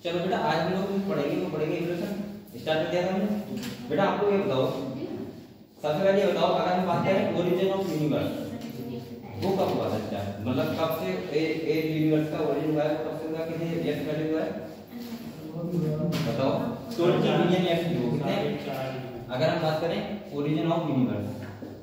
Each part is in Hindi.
चलो बेटा आज हम लोग पढ़ेंगे इवोल्यूशन स्टार्ट कर दिया था हमने। बेटा आपको ये बताओ, सबसे पहले ये बताओ, अगर हम बात करें ओरिजिन ऑफ यूनिवर्स, वो कब हुआ था स्टार्ट, मतलब कब से ए यूनिवर्स का ओरिजिन हुआ है, कब से हुआ, कितने ईयर्स पहले हुआ है बताओ। 20 मिलियन ईयर्स की हो कितने, अगर हम बात करें origin of universe,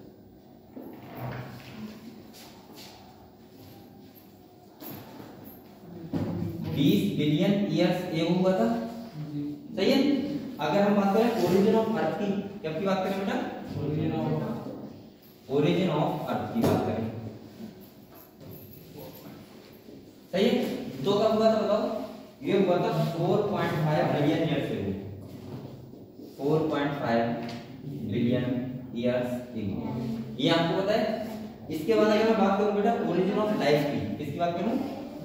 billion years ये हुआ था, सही है। अगर हम बात करें ओरिजिन ऑफ अर्थ की, कब की बात करें बेटा, ओरिजिन ऑफ अर्थ की बात करें, सही है। तो कब हुआ था बताओ, ये हुआ था 4.5 बिलियन ईयर्स से, 4.5 बिलियन ईयर्स एगो, ये आपको पता है। इसके बाद अगर मैं बात करूं बेटा ओरिजिन ऑफ लाइफ की, किसकी बात करूं,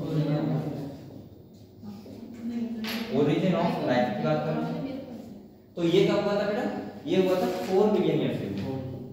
ओरिजिन ऑफ लाइफ की बात करूं, तो ये कब हुआ था बेटा, ये हुआ था 4 बिलियन ईयर्स एगो।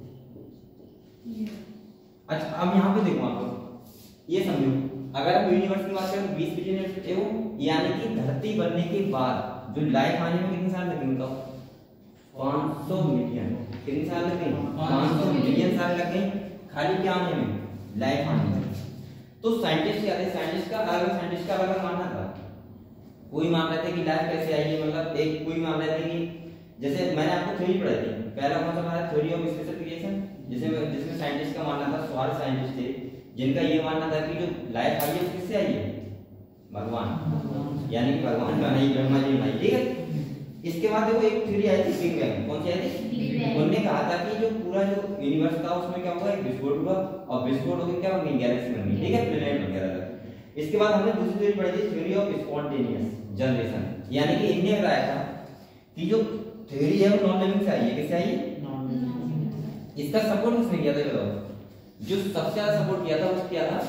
अच्छा अब यहाँ पे देखो आप ये समझो, अगर हम यूनिवर्स की बात करें तो 20 बिलियन ईयर्स एगो, यानी कि धरती बनने के बाद जो लाइफ आने में कितने साल लगे बताओ, 500 मिलियन, कितने साल लगे, 500 मिलियन साल लगे खाली क्या आने में, लाइफ आने में। तो साइंटिस्ट क्या थे, साइंटिस्ट का अलग मानना था। कोई मान रहे थे कि लाइफ कैसे आई है, मतलब एक कोई मान रहे थे कि जैसे मैंने आपको थ्योरी पढ़ाई थी, पहला कौन सा हमारा थ्योरी ऑफ स्पेशल क्रिएशन, जिसमें साइंटिस्ट का मानना था, 12 साइंटिस्ट थे जिनका ये मानना था कि जो लाइफ आई है किससे आई है, भगवान, यानी कि भगवान बनाई, ब्रह्मा जी बनाई, ठीक है। इसके बाद देखो एक थ्योरी आई थी बिग बैंग, कौन सी आई थी, उन्होंने कहा था कि जो पूरा जो यूनिवर्स था उसमें क्या हुआ, एक विस्फोट हुआ और विस्फोट होकर क्या बन गई, गैलेक्सी बन गई, ठीक है, प्लैनेट बन गया। इसके बाद हमने दूसरी थ्योरी पढ़ी थी, थ्योरी ऑफ स्पॉन्टेनियस जनरेशन, यानी कि इन्होंने बताया था कि जो थ्योरी है वो नॉन लिविंग से आई है, किससे आई है, इसका सपोर्ट किसने किया था बताओ, जो सबसे ज्यादा सपोर्ट किया था वो क्या था,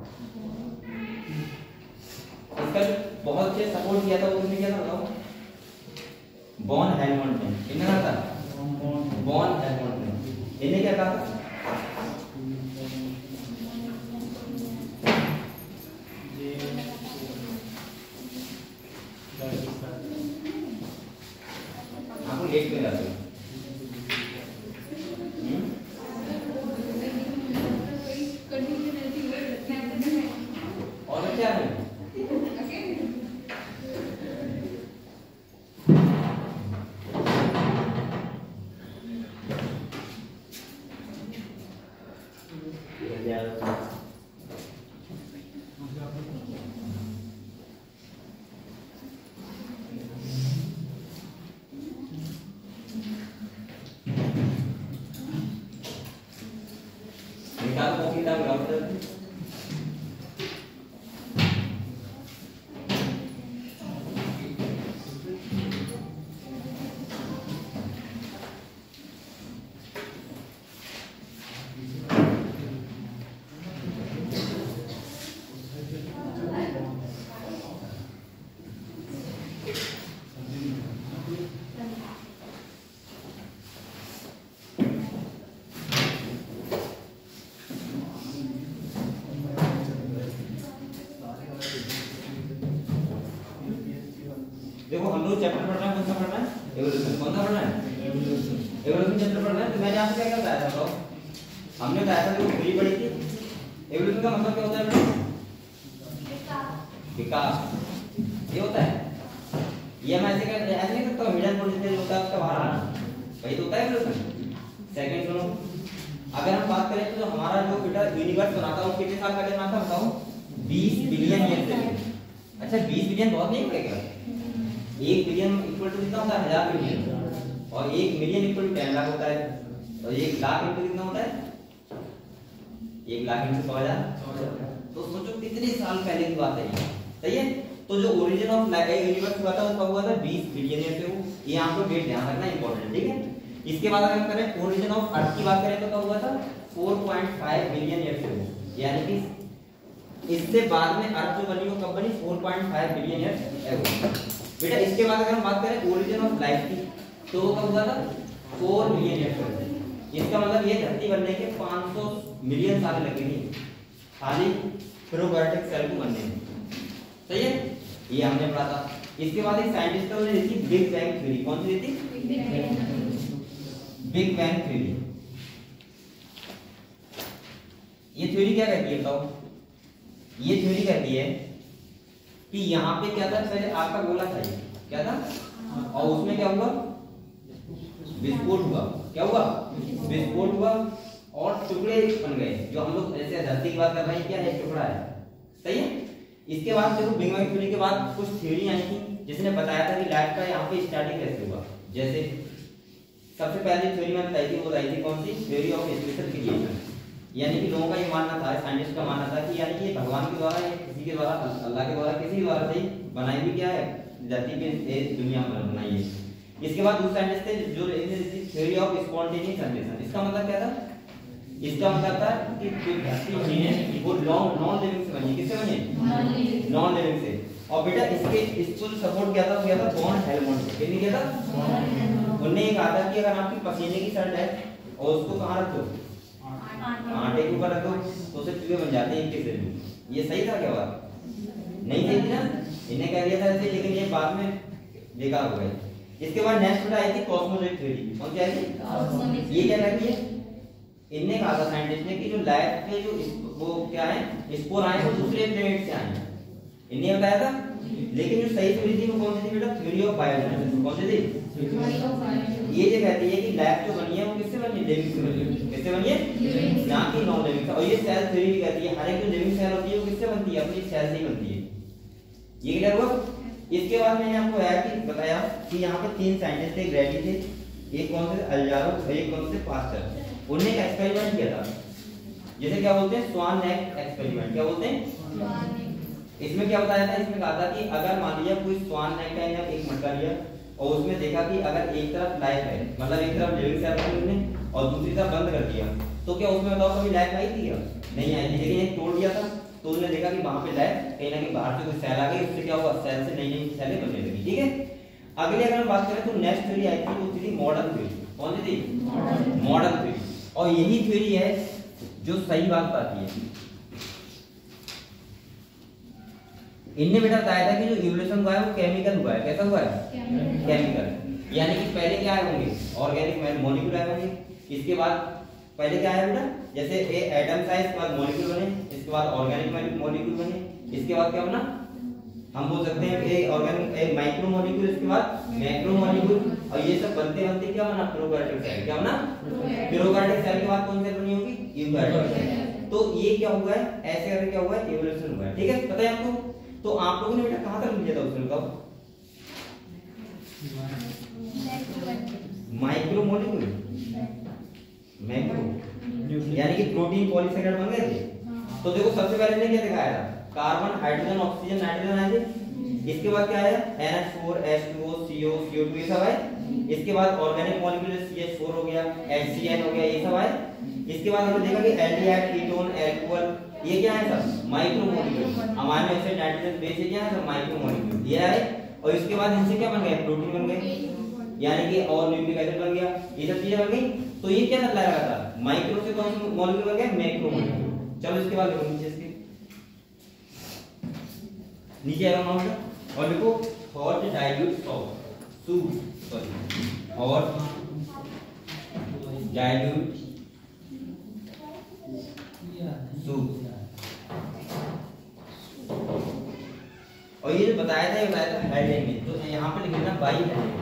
इसका जो बहुत अच्छे सपोर्ट किया था वो किसने किया था बताओ, बॉन हेलमंड ने, किसने कहा था, बॉन हेलमंड ने, इन्हें क्या कहा था, आपको लेट में जाते हो और क्या है, देखो हम लोग चैप्टर पढ़ रहे हैं, कौन सा पढ़ रहे हैं, एवोल्यूशन, कौन सा पढ़ रहे हैं, एवोल्यूशन चैप्टर पढ़ रहे हैं। तो मैंने आपसे क्या बताया था बताओ, हमने बताया था जो थ्योरी पढ़ी थी, एवोल्यूशन का मतलब क्या होता है बेटा, विकास, ये होता है। ये हम ऐसे नहीं करता, मिडिल पोजीशन होता है उसका बाहर आना, वही तो होता है एवोल्यूशन। सेकंड सुनो, अगर हम बात करें तो जो हमारा जो बेटा यूनिवर्स बना था वो कितने साल पहले बना था बताओ, 20 बिलियन ईयर पहले। अच्छा 20 बिलियन बहुत नहीं पड़ेगा, 1 बिलियन इक्वल टू कितना होता है, 1000 बिलियन, और 1 मिलियन इक्वल टू 10 लाख होता है, और 1 लाख इक्वल कितना होता है, 1 लाख इंटू 100,000। तो सोचो कितने साल पहले की बात है ये, सही है। तो जो ओरिजिन ऑफ यूनिवर्स हुआ था वो कब हुआ था, 20 बिलियन ईयर से, वो ये आपको डेट ध्यान रखना इंपॉर्टेंट, ठीक है। इसके बाद अगर करें ओरिजिन ऑफ अर्थ की बात करें तो कब हुआ था, 4.5 बिलियन ईयर से, यानी कि इससे बाद में अर्थ जो बनी वो कब बनी, 4.5 बिलियन ईयर एगो। बेटा इसके बाद अगर हम बात करें ओरिजिन ऑफ लाइफ की तो वो कब हुआ था, 4 मिलियन ईयर से। इसका मतलब ये धरती बनने के 500 मिलियन साल लगे थे खाली प्रोकार्योटिक सेल को बनने में, सही है, ये हमने पढ़ा था। इसके बाद एक साइंटिस्ट ने दी थी बिग बैंग थ्योरी। कौन सी दी थी? Big bang theory. ये थ्योरी क्या कहती है बताओ? ये थ्योरी कहती है कि यहाँ पे क्या था, पहले आपका गोला था, ये क्या था, और उसमें क्या हुआ, विस्फोट हुआ। क्या हुआ? विस्फोट हुआ और टुकड़े बन गए। जो हम लोग जैसे धरती की बात कर रहे हैं, क्या है, टुकड़ा है, सही है। इसके बाद देखो बिग बैंग थ्योरी के बाद कुछ थ्योरी आई थी जिसने बताया था कि लाइफ का यहाँ पे स्टार्टिंग कैसे हुआ। जैसे सबसे पहले थ्योरी मैंने बताई थी, वो बताई थी कौन सी? Theory of special creation. यानी कि लोगों का ये मानना था, साइंटिस्ट का मानना था कि यानी कि भगवान के द्वारा या किसी के द्वारा, अल्लाह के द्वारा, किसी के द्वारा से बनाई हुई क्या है, धरती पे दुनिया बनाई है। इसके बाद दूसरे साइंटिस्ट थे जो थ्योरी ऑफ स्पॉन्टेनियस जनरेशन। इसका मतलब क्या था? इसका मतलब था कि जो धरती है वो नॉन लिविंग से बनी। किससे बनी? नॉन लिविंग से। और बेटा इसको सपोर्ट किया था, वो किया था वॉन हेलमंड से। किसने किया था? उन्होंने ये कहा था कि अगर आपकी पसीने की शर्ट है और उसको कहाँ रख दो, आटे के ऊपर रख दो, तो उसे चूहे बन जाते हैं एक से। ये सही था क्या बात? नहीं सही थी ना? इन्हें कह दिया था ऐसे, लेकिन ये बाद में बेकार हो गए। इसके बाद नेक्स्ट बेटा आई थी कॉस्मोलॉजी थ्योरी। कौन सी आई थी? ये क्या कहती है? इनने कहा था साइंटिस्ट ने कि जो लाइफ के जो वो क्या है, स्पोर आए वो दूसरे प्लेनेट से आए। इन्हें बताया था। लेकिन जो सही थ्योरी थी वो कौन सी थी बेटा? Theory of biogenesis. कौन सी थी? ये जो कहती है कि लाइफ जो बनी है वो किससे बनी है? लिविंग से बनी है। किससे बनी है? ना कि नॉन लिविंग से। और ये सेल थ्योरी भी कहती है हर एक जो लिविंग सेल होती है वो किससे बनती है? अपनी सेल से ही बनती है। ये क्लियर हुआ? इसके बाद मैंने आपको बताया कि यहाँ पे तीन साइंटिस्ट थे, ग्रेडी थे, एक कौन से अल्जारो, एक कौन से पास्टर। उन्होंने एक एक्सपेरिमेंट किया था, जैसे क्या बोलते हैं, स्वान नेक एक्सपेरिमेंट। क्या बोलते हैं? इसमें क्या बताया था? इसमें कहा था कि अगर मान लीजिए कोई स्वान नेक का एक मटका लिया और उसमें देखा कि अगर एक तरफ लाइफ है, मतलब एक तरफ लिविंग सेल है उसने और दूसरी तरफ बंद कर दिया, तो क्या उसमें बताओ कभी लाइफ आई थी क्या? नहीं आई थी। लेकिन एक तोड़ दिया था तो उन्होंने देखा कि वहां पे लाइफ कहीं ना कहीं बाहर से कोई सेल आ गई, उससे क्या हुआ, सेल से नई नई सेलें बनने लगी। ठीक है। अगले अगर हम बात करें तो नेक्स्ट थ्योरी आई थी, वो थी मॉडर्न थ्योरी। कौन सी थी? Modern theory. और यही थ्योरी है जो सही बात बताती है। इनने बेटा बताया था कि जो इवोल्यूशन हुआ है वो केमिकल हुआ है। कैसा हुआ है? केमिकल। यानी कि पहले क्या आए होंगे? ऑर्गेनिक मॉलिक्यूल आए होंगे। इसके बाद पहले क्या आया बेटा? जैसे ए एटम्स आए, इसके बाद मॉलिक्यूल बने, इसके बाद ऑर्गेनिक मॉलिक्यूल बने, इसके बाद क्या बना? हम बोल सकते हैं a organic a micro molecule, इसके बाद मैक्रो मॉलिक्यूल, और ये सब बनते बनते क्या बना? Prokaryotic cell. क्या बना? प्रोकैरियोटिक सेल के बाद कौन सेल बनी होगी? Eukaryotic cell. तो ये क्या हुआ है? ऐसे करके क्या हुआ है? इवोल्यूशन हुआ है। ठीक है, पता है आपको? तो आप लोगों ने बेटा कहां तक लिया था उसमें? कब? माइक्रो मॉलिक्यूल, मैक्रो, यानी कि प्रोटीन पॉलीसेकेराइड बन गए थे। तो देखो सबसे पहले ने क्या दिखाया था? कार्बन, हाइड्रोजन, ऑक्सीजन, नाइट्रोजन आए थे। इसके बाद क्या आया? NH4, H2O, CO, CO2 ये सब आए। इसके बाद ऑर्गेनिक मॉलिक्यूल CH4 हो गया, HCN हो गया, ये सब आए। इसके बाद हमने देखा कि एल्डिहाइड, कीटोन, अल्कोहल, ये क्या है सब? Micro molecule. Amino acid, nitrogen base, ये क्या है सब? माइक्रो मॉलिक्यूल ये आए। और इसके बाद इनसे क्या बन गए? प्रोटीन बन गए, यानी कि और न्यूक्लिक एसिड बन गया, ये सब चीजें बन गई। तो ये क्या बतलाया रहा था? माइक्रो से कौन सा मॉलिक्यूल बन गया? Macro molecule. चलो इसके बाद देखो नीचे, इसके नीचे आ रहा हूं और देखो hot dilute soup, sorry hot dilute soup. और ये जो बताया था हेडिंग में, तो यहाँ पे लिख लेना बाई हेडिंग।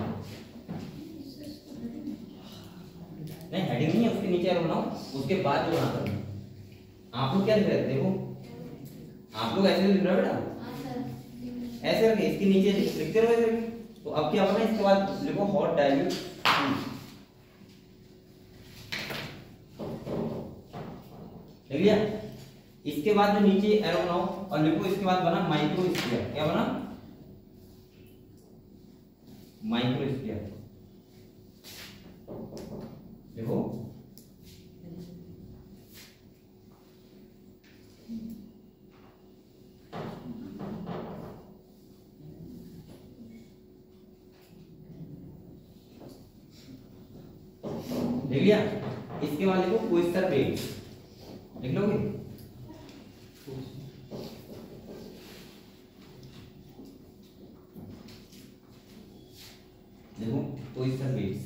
नहीं हेडिंग नहीं है, उसके नीचे बनाओ, उसके बाद जो बनाता हूँ। आप लोग क्या लिख रहे थे? देखो आप लोग ऐसे लिख रहे हो बेटा, ऐसे करके इसके नीचे लिखते रहो ऐसे। तो अब क्या करना है? इसके बाद लिखो हॉट डाइल्यूट, लिख लिया। इसके बाद जो नीचे एरो बनाओ और लिखो, इसके बाद बना माइक्रोस्फीयर। क्या बना? माइक्रोस्फीयर। देखो लिख लिया। इसके बाद लिखो क्वेश्चन पेज, लिख लोगे? देखो कोइसर वेट्स,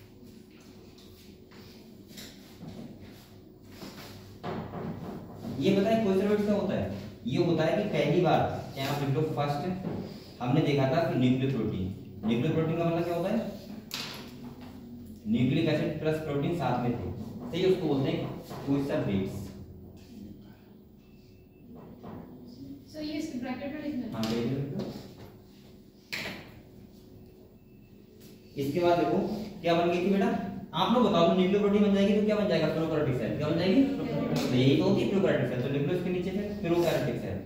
ये पता है कोइसर वेट्स क्या होता है? ये होता है कि पहली बार यहाँ लिख लो फर्स्ट हमने देखा था कि न्यूक्लियर प्रोटीन, न्यूक्लियर प्रोटीन का मतलब क्या होता है? न्यूक्लिक एसिड प्लस प्रोटीन साथ में थे, सही, उसको बोलते हैं कोइसर वेट्स। सो ये इसके ब्रैकेट में लिखना है। हाँ लिख लो। इसके बाद देखो क्या बन गई थी बेटा, आप लोग बताओ, न्यूक्लियर प्रोटीन बन जाएगी तो क्या बन जाएगा? Prokaryotic cell. क्या बन जाएगी? तो यही तो होती है प्रोकैरियोटिक सेल, तो लिख लो इसके नीचे फिर प्रोकैरियोटिक सेल।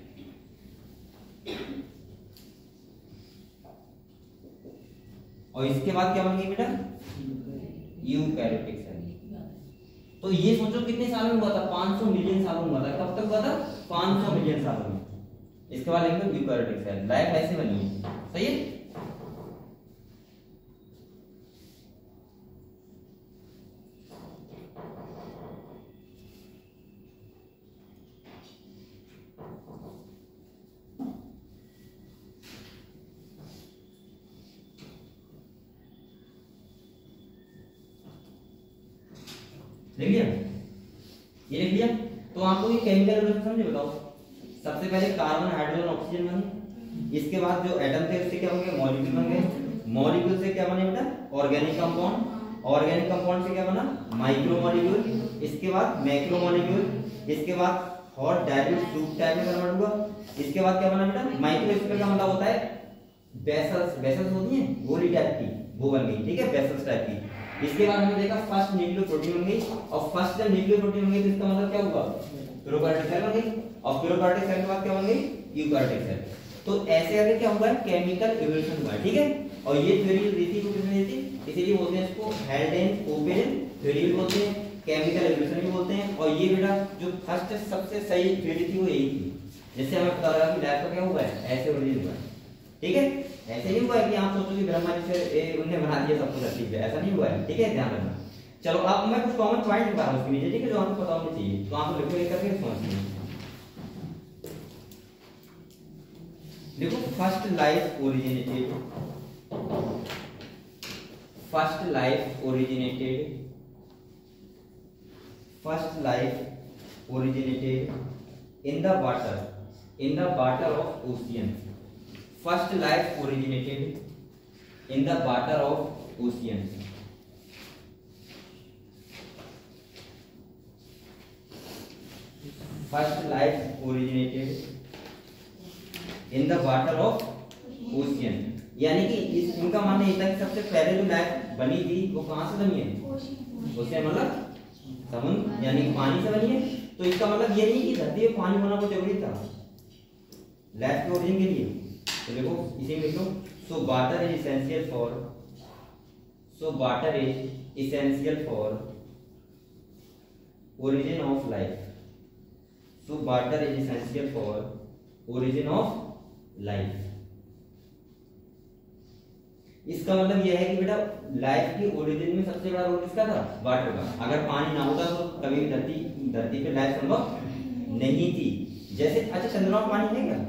और इसके बाद क्या बन गई बेटा? Eukaryotic cell. तो ये सोचो कितने साल में हुआ था? 500 मिलियन सालों में हुआ था। कब तक हुआ था? 500 मिलियन सालों में। इसके बाद लिख लो यूकैरियोटिक सेल। लाइफ ऐसे बनी है, सही है। लिख लिया? ये लिख लिया? तो आपको ये केमिकल रिएक्शन समझे? बताओ। सबसे पहले कार्बन, हाइड्रोजन, ऑक्सीजन बने, इसके बाद जो एटम थे उससे क्या बन गए? मॉलिक्यूल बन गए, मॉलिक्यूल से क्या बने बेटा? ऑर्गेनिक कंपाउंड, ऑर्गेनिक कंपाउंड से क्या बना? माइक्रो मॉलिक्यूल, इसके बाद मैक्रो मॉलिक्यूल, इसके बाद हॉट डायल्यूट सूप टाइप में कन्वर्ट हुआ, इसके बाद क्या बना बेटा? माइक्रोस्फीयर का मतलब होता है वेसल्स, वेसल्स होती हैं गोली टाइप की, वो बन गई, ठीक है, वेसल्स टाइप की। इसके बाद हमने देखा फर्स्ट न्यूक्लियर प्रोटीन बन गई, और फर्स्ट जब न्यूक्लियर प्रोटीन बन गई तो इसका मतलब क्या हुआ? प्रोकैरियोटिक सेल बन गई, और प्रोकैरियोटिक सेल के बाद क्या बन गई? Eukaryotic cell. तो ऐसे आगे क्या हुआ है? केमिकल इवोल्यूशन हुआ है, ठीक है। और ये थ्योरी दी थी, को किसने दी थी? इसीलिए बोलते हैं इसको हेल्डेन-ओपेन थ्योरी भी बोलते हैं, केमिकल इवोल्यूशन भी बोलते हैं। और ये बेटा जो फर्स्ट सबसे सही थ्योरी थी वो यही थी, जिससे हमें पता लगा कि लाइफ का क्या हुआ है? ऐसे ओरिजिन हुआ है, ठीक है। ऐसे नहीं हुआ है कि आप सोचो कि ब्रह्मा जी से उन्होंने बना दिया सब कुछ ठीक है, ऐसा नहीं हुआ है, ठीक है, ध्यान रखना। चलो अब मैं कुछ कॉमन पॉइंट बता रहा हूं उसके नीचे, ठीक है, जो आपको पता होना चाहिए, तो आप लिखो एक करके समझिए। देखो first life originated, first life originated, first life originated in the water, in the water of ocean. First life originated in the water of ocean. First life originated in the water of ocean. यानी कि इनका मानना ये था कि सबसे पहले जो लाइफ बनी थी वो कहाँ से बनी है? ओशियन मतलब समुद्र, यानी पानी से बनी है। तो इसका मतलब ये नहीं कि धरती में पानी होना बहुत जरूरी था लाइफ के ओरिजिन के लिए। तो देखो इसे लिख लो, so water is essential for, so water is essential for origin of life, so water is essential for origin of life. इसका मतलब यह है कि बेटा लाइफ की ओरिजिन में सबसे बड़ा रोल किसका था? वाटर का। अगर पानी ना होता तो कभी भी धरती पे लाइफ संभव नहीं थी। जैसे अच्छा चंद्रमा में पानी है क्या?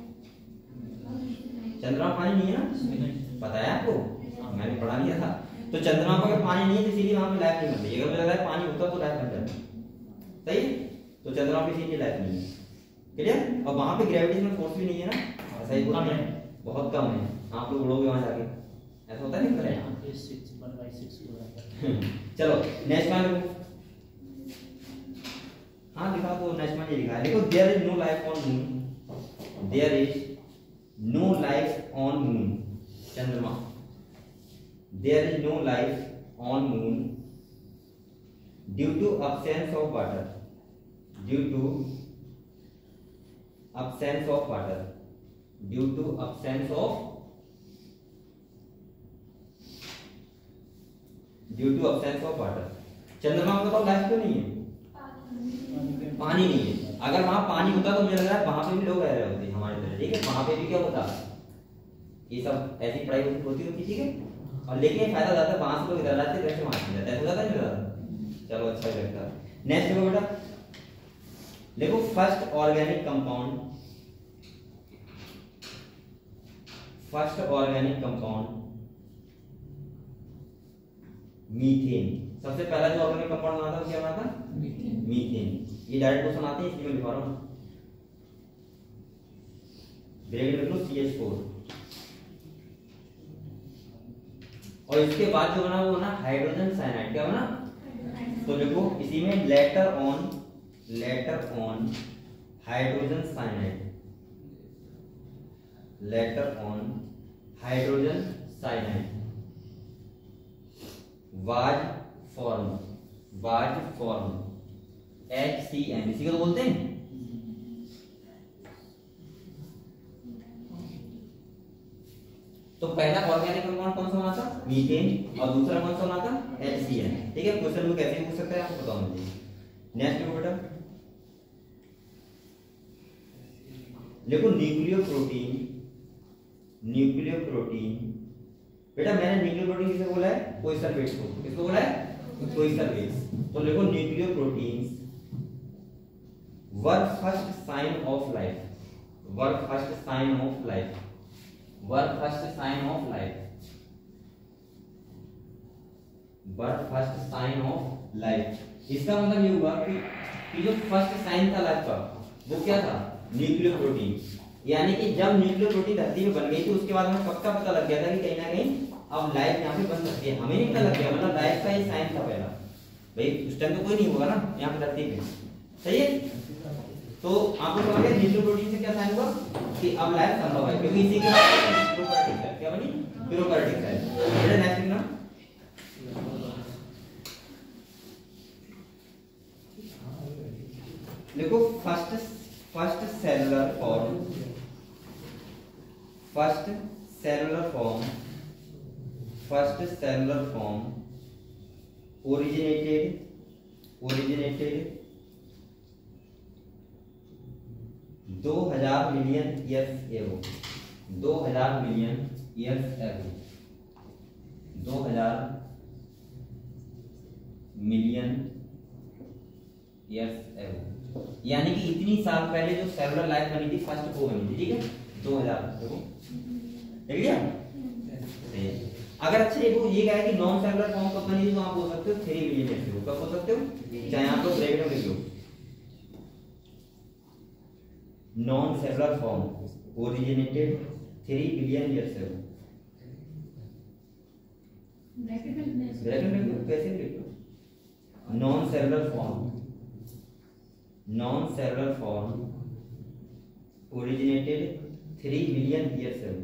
चंद्रमा पानी नहीं है ना, पता है आपको, मैंने पढ़ा लिया था। तो चंद्रमा पर अगर पानी नहीं है तो इसीलिए वहां पे लाइफ नहीं बनती। अगर मुझे लग रहा है पानी होता तो लाइफ बन जाती, सही है। तो चंद्रमा पे इसीलिए लाइफ नहीं है, क्लियर। और वहां पे ग्रेविटेशनल फोर्स भी नहीं है ना, ऐसा ही बोलते हैं, बहुत कम है। आप लोग उड़ोगे वहां जाके, ऐसा होता नहीं करे। चलो नेक्स्ट वन, हाँ लिखा तो नेक्स्ट वन ये लिखा है, देखो there is no life on moon, there is no life on moon, चंद्रमा, there is no life on moon due to absence of water, due to absence of water, due to absence of, due to absence of water। चंद्रमा में तो लाइफ क्यों नहीं है? पानी नहीं है। अगर वहां पानी होता तो मुझे लग रहा है वहां पे भी लोग रह रहे होते हमारे तरह, ठीक है। वहां पे भी क्या होता, ये सब ऐसी पढ़ाई होती, ठीक है। और लेकिन फायदा ज्यादा है, वहां से लोग इधर आते वैसे वहां से जाते, ऐसा ज्यादा नहीं होता। चलो अच्छा लगता है। नेक्स्ट देखो बेटा, देखो first organic compound, first organic compound methane. सबसे पहला जो ऑर्गेनिक कंपाउंड बना था वो क्या बना था? मीथेन। ये डायरेक्ट क्वेश्चन आते हैं इसलिए मैं लिखा रहा हूँ। ब्रैकेट में लो CH4। और इसके बाद जो बना वो बना हाइड्रोजन साइनाइड। क्या बना? तो देखो इसी में later on hydrogen cyanide, later on hydrogen cyanide was form HCN, इसी को तो बोलते हैं। तो पहला ऑर्गेनिक कंपाउंड कौन सा बना था? मीथेन। और दूसरा कौन सा बना था? HCN। ठीक है, क्वेश्चन में कैसे पूछ सकते हैं आप बताओ मुझे। नेक्स्ट बेटा देखो न्यूक्लियोप्रोटीन। बेटा मैंने न्यूक्लियोप्रोटीन किसे बोला है? कोइसन वेट्स को। किसको बोला है? Coacervates. तो देखो nucleoproteins were first sign of life. इसका मतलब ये हुआ कि जो फर्स्ट साइन था लाइफ का वो क्या था? न्यूक्लियोप्रोटीन। यानी कि जब न्यूक्लियोप्रोटीन धरती में बन गई थी उसके बाद हमें पक्का पता लग गया था कि कहीं ना कहीं अब लाइफ यहाँ पे बन सकती है। हमें नहीं पता लग गया, मतलब लाइफ का ये साइन था पहला। भाई उस टाइम तो कोई नहीं होगा ना यहाँ पे धरती पे, सही है। तो आपको समझ गया न्यूक्लियोप्रोटीन से क्या साइन हुआ कि अब लाइफ संभव है, क्योंकि इसी के बाद प्रोकैरियोटिक सेल क्या बनी? Prokaryotic cell. बेटा नेक्स्ट लिखना देखो first cellular form originated 2000 million years ago. 2000 million years ago. 2000 million years एगो। यानी कि इतनी साल पहले जो सेलुलर लाइफ बनी थी फर्स्ट वो बनी थी। ठीक है, 2000 देखो देख लिया। अगर अच्छा ये कहा है कि नॉन सेलुलर फॉर्म कब बनी थी तो आप बोल सकते हो 3 मिलियन ईयर्स एगो। कब बोल सकते हो? चाहे आप लोग ब्रैकेट में लिख लो non cellular form originated 3 billion years ago. Bracket में कैसे लिख लो? Non cellular form originated 3 billion years ago.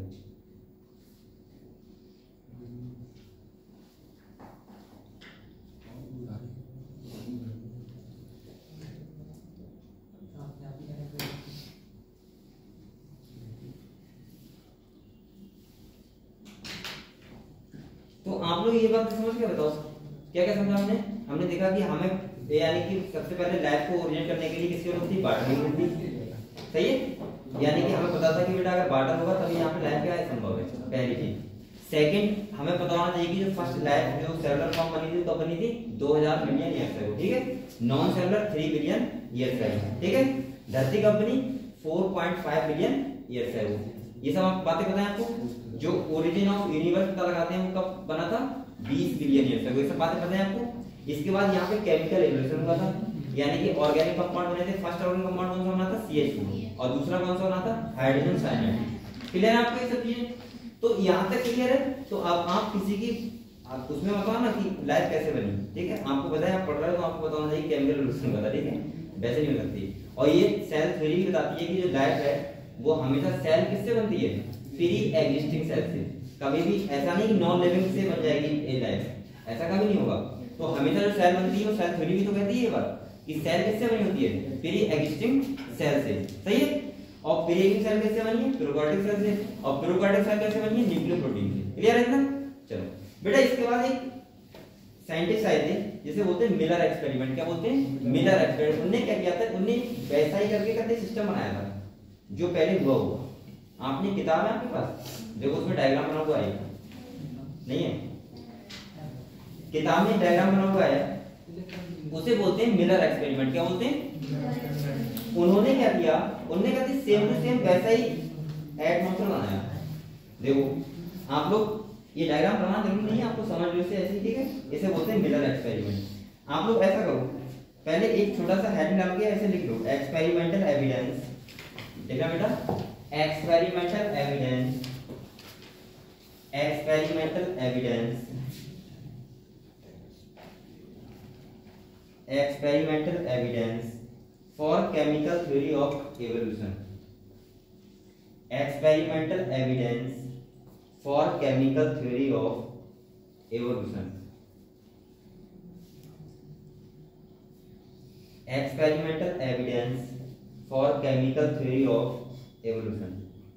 तो आप लोग ये बात समझ के बताओ क्या क्या समझा हमने? हमने देखा कि हमें यानी कि सबसे पहले लाइफ को ओरिजिनेट करने के लिए किसकी जरूरत थी? वाटर की जरूरत थी, सही है। यानी कि हमें पता था कि बेटा अगर वाटर होगा तभी यहाँ पे लाइफ क्या है संभव है, पहली चीज। सेकंड हमें पता होना चाहिए कि जो फर्स्ट लाइफ जो सेलुलर फॉर्म बनी थी कब बनी थी? 2000 मिलियन ईयर्स एगो। ठीक है, नॉन सेलुलर 3 बिलियन ईयर्स एगो। ठीक है, धरती कब बनी? 4.5 बिलियन ईयर्स एगो। ये सब बातें पता है आपको? जो ओरिजिन ऑफ यूनिवर्स पता लगाते हैं वो कब बना था? 20 बिलियन ईयर्स एगो। ये सब बातें पता है आपको? इसके बाद यहाँ पे केमिकल एवोल्यूशन हुआ था, यानी कि ऑर्गेनिक कंपाउंड बने थे। फर्स्ट ऑर्गेनिक कंपाउंड कौन सा बना था? CH2। और दूसरा कौन सा बना था? Hydrogen cyanide. क्लियर है आपको ये सब चीजें? तो यहाँ तक क्लियर है। तो अब आप किसी की उसमें बताओ ना कि लाइफ कैसे बनी। ठीक है, आपको पता है, आप पढ़ रहे हो तो आपको बताना चाहिए केमिकल एवोल्यूशन का। ठीक है, वैसे नहीं हो सकती। और ये सेल थ्योरी भी बताती है कि जो लाइफ है वो हमेशा सेल किससे बनती है? प्री एग्जिस्टिंग सेल से। कभी भी ऐसा नहीं कि नॉन लिविंग से बन जाएगी ये लाइफ, ऐसा कभी नहीं होगा। तो हमेशा जो सेल बनती है वो सेल थ्योरी भी तो कहती है ये बात कि सेल किससे बनी होती है? प्री एग्जिस्टिंग सेल से, सही है। और प्री एग्जिस्टिंग सेल किससे बनी है? प्रोकैरियोटिक सेल से। और प्रोकैरियोटिक सेल कैसे बनी है? न्यूक्लियोप्रोटीन से। क्लियर है ना? चलो बेटा इसके बाद एक साइंटिस्ट आए थे जिसे बोलते हैं मिलर एक्सपेरिमेंट। क्या बोलते हैं? Miller experiment. उन्होंने क्या किया था? उन्होंने वैसा ही करके सिस्टम बनाया था जो पहले हुआ। आपने किताब है आपके पास? देखो उसमें डायग्राम बना हुआ है, नहीं है? किताब में डायग्राम बना हुआ है, उसे बोलते हैं मिलर एक्सपेरिमेंट। क्या बोलते हैं? उन्होंने क्या किया? उन्होंने क्या सेम टू सेम वैसा ही एटमॉस्फेयर बनाया। देखो आप लोग ये डायग्राम प्रमाण जरूरी नहीं है, आपको समझ लो इसे ऐसे ही, ठीक है। इसे बोलते हैं मिलर एक्सपेरिमेंट। आप लोग ऐसा करो, पहले एक छोटा सा हेडिंग डाल के ऐसे लिख लो, एक्सपेरिमेंटल एविडेंस। देखना बेटा, experimental evidence, experimental evidence, experimental evidence for chemical theory of evolution, experimental evidence for chemical theory of evolution, experimental evidence for chemical theory of evolution.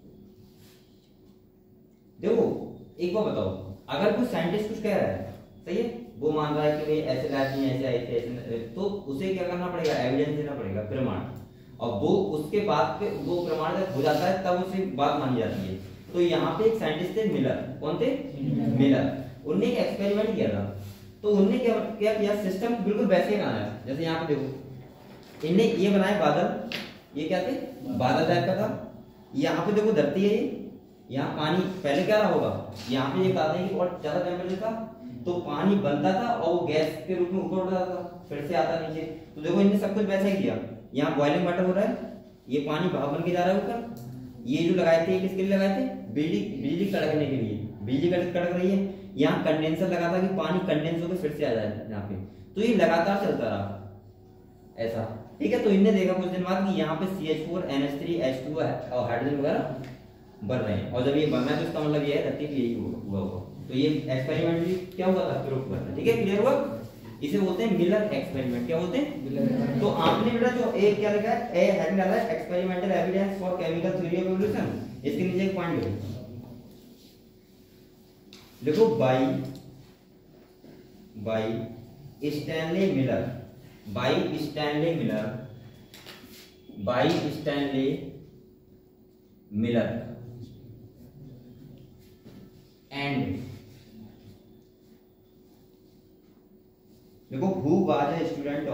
देखो एक बार बताओ, अगर कोई साइंटिस्ट कुछ कह रहा है, सही है, वो मान रहा है कि भाई ऐसे लाइट नहीं, ऐसे आए थे, ऐसे, तो उसे क्या करना पड़ेगा, एविडेंस देना पड़ेगा, प्रमाण। और वो उसके बाद पे वो प्रमाण जब हो जाता है तब उसे बात मानी जाती है। तो यहाँ पे एक साइंटिस्ट थे मिलर, कौन थे, मिलर। उनने एक एक्सपेरिमेंट किया था, तो उनने क्या किया, सिस्टम बिल्कुल वैसे ही बनाया जैसे यहाँ पे देखो, इनने ये बनाया बादल, ये क्या थे, बादल टाइप का था। यहाँ पे देखो धरती है, यहाँ पानी पहले क्या रहा होगा, यहाँ पे ये कहते हैं कि बहुत ज्यादा टेम्परेचर था तो पानी बनता था और वो गैस के रूप में ऊपर उड़ जाता था, फिर से आता नीचे। तो देखो इनने सब कुछ वैसा ही किया। यहाँ बॉइलिंग वाटर हो रहा है, ये पानी भाप बन के जा रहा है ऊपर। ये जो लगाए थे, किसके लिए लगाए थे, बिजली कड़कने के लिए, बिजली कड़क रही है। यहाँ कंडेंसर लगा था कि पानी कंडेंस होकर फिर से आ जाए यहाँ पे। तो ये लगातार चलता रहा ऐसा, ठीक है। तो इनने देखा कुछ दिन बाद कि यहाँ पे CH4 NH3 H2 और हाइड्रोजन वगैरह बढ़ रहे हैं, और जब ये बनना है तो इसका मतलब ये है धरती पे यही हुआ होगा। तो ये एक्सपेरिमेंट क्या हुआ था, प्रूफ हुआ था, ठीक है, क्लियर हुआ। इसे बोलते हैं मिलर एक्सपेरिमेंट। क्या बोलते हैं, तो आपने बेटा जो ए क्या लिखा है, ए हेडिंग डाला है experimental evidence for chemical theory of evolution, इसके नीचे एक पॉइंट लिखो, by Stanley Miller, by Stanley Miller, by Stanley Miller and देखो who was a student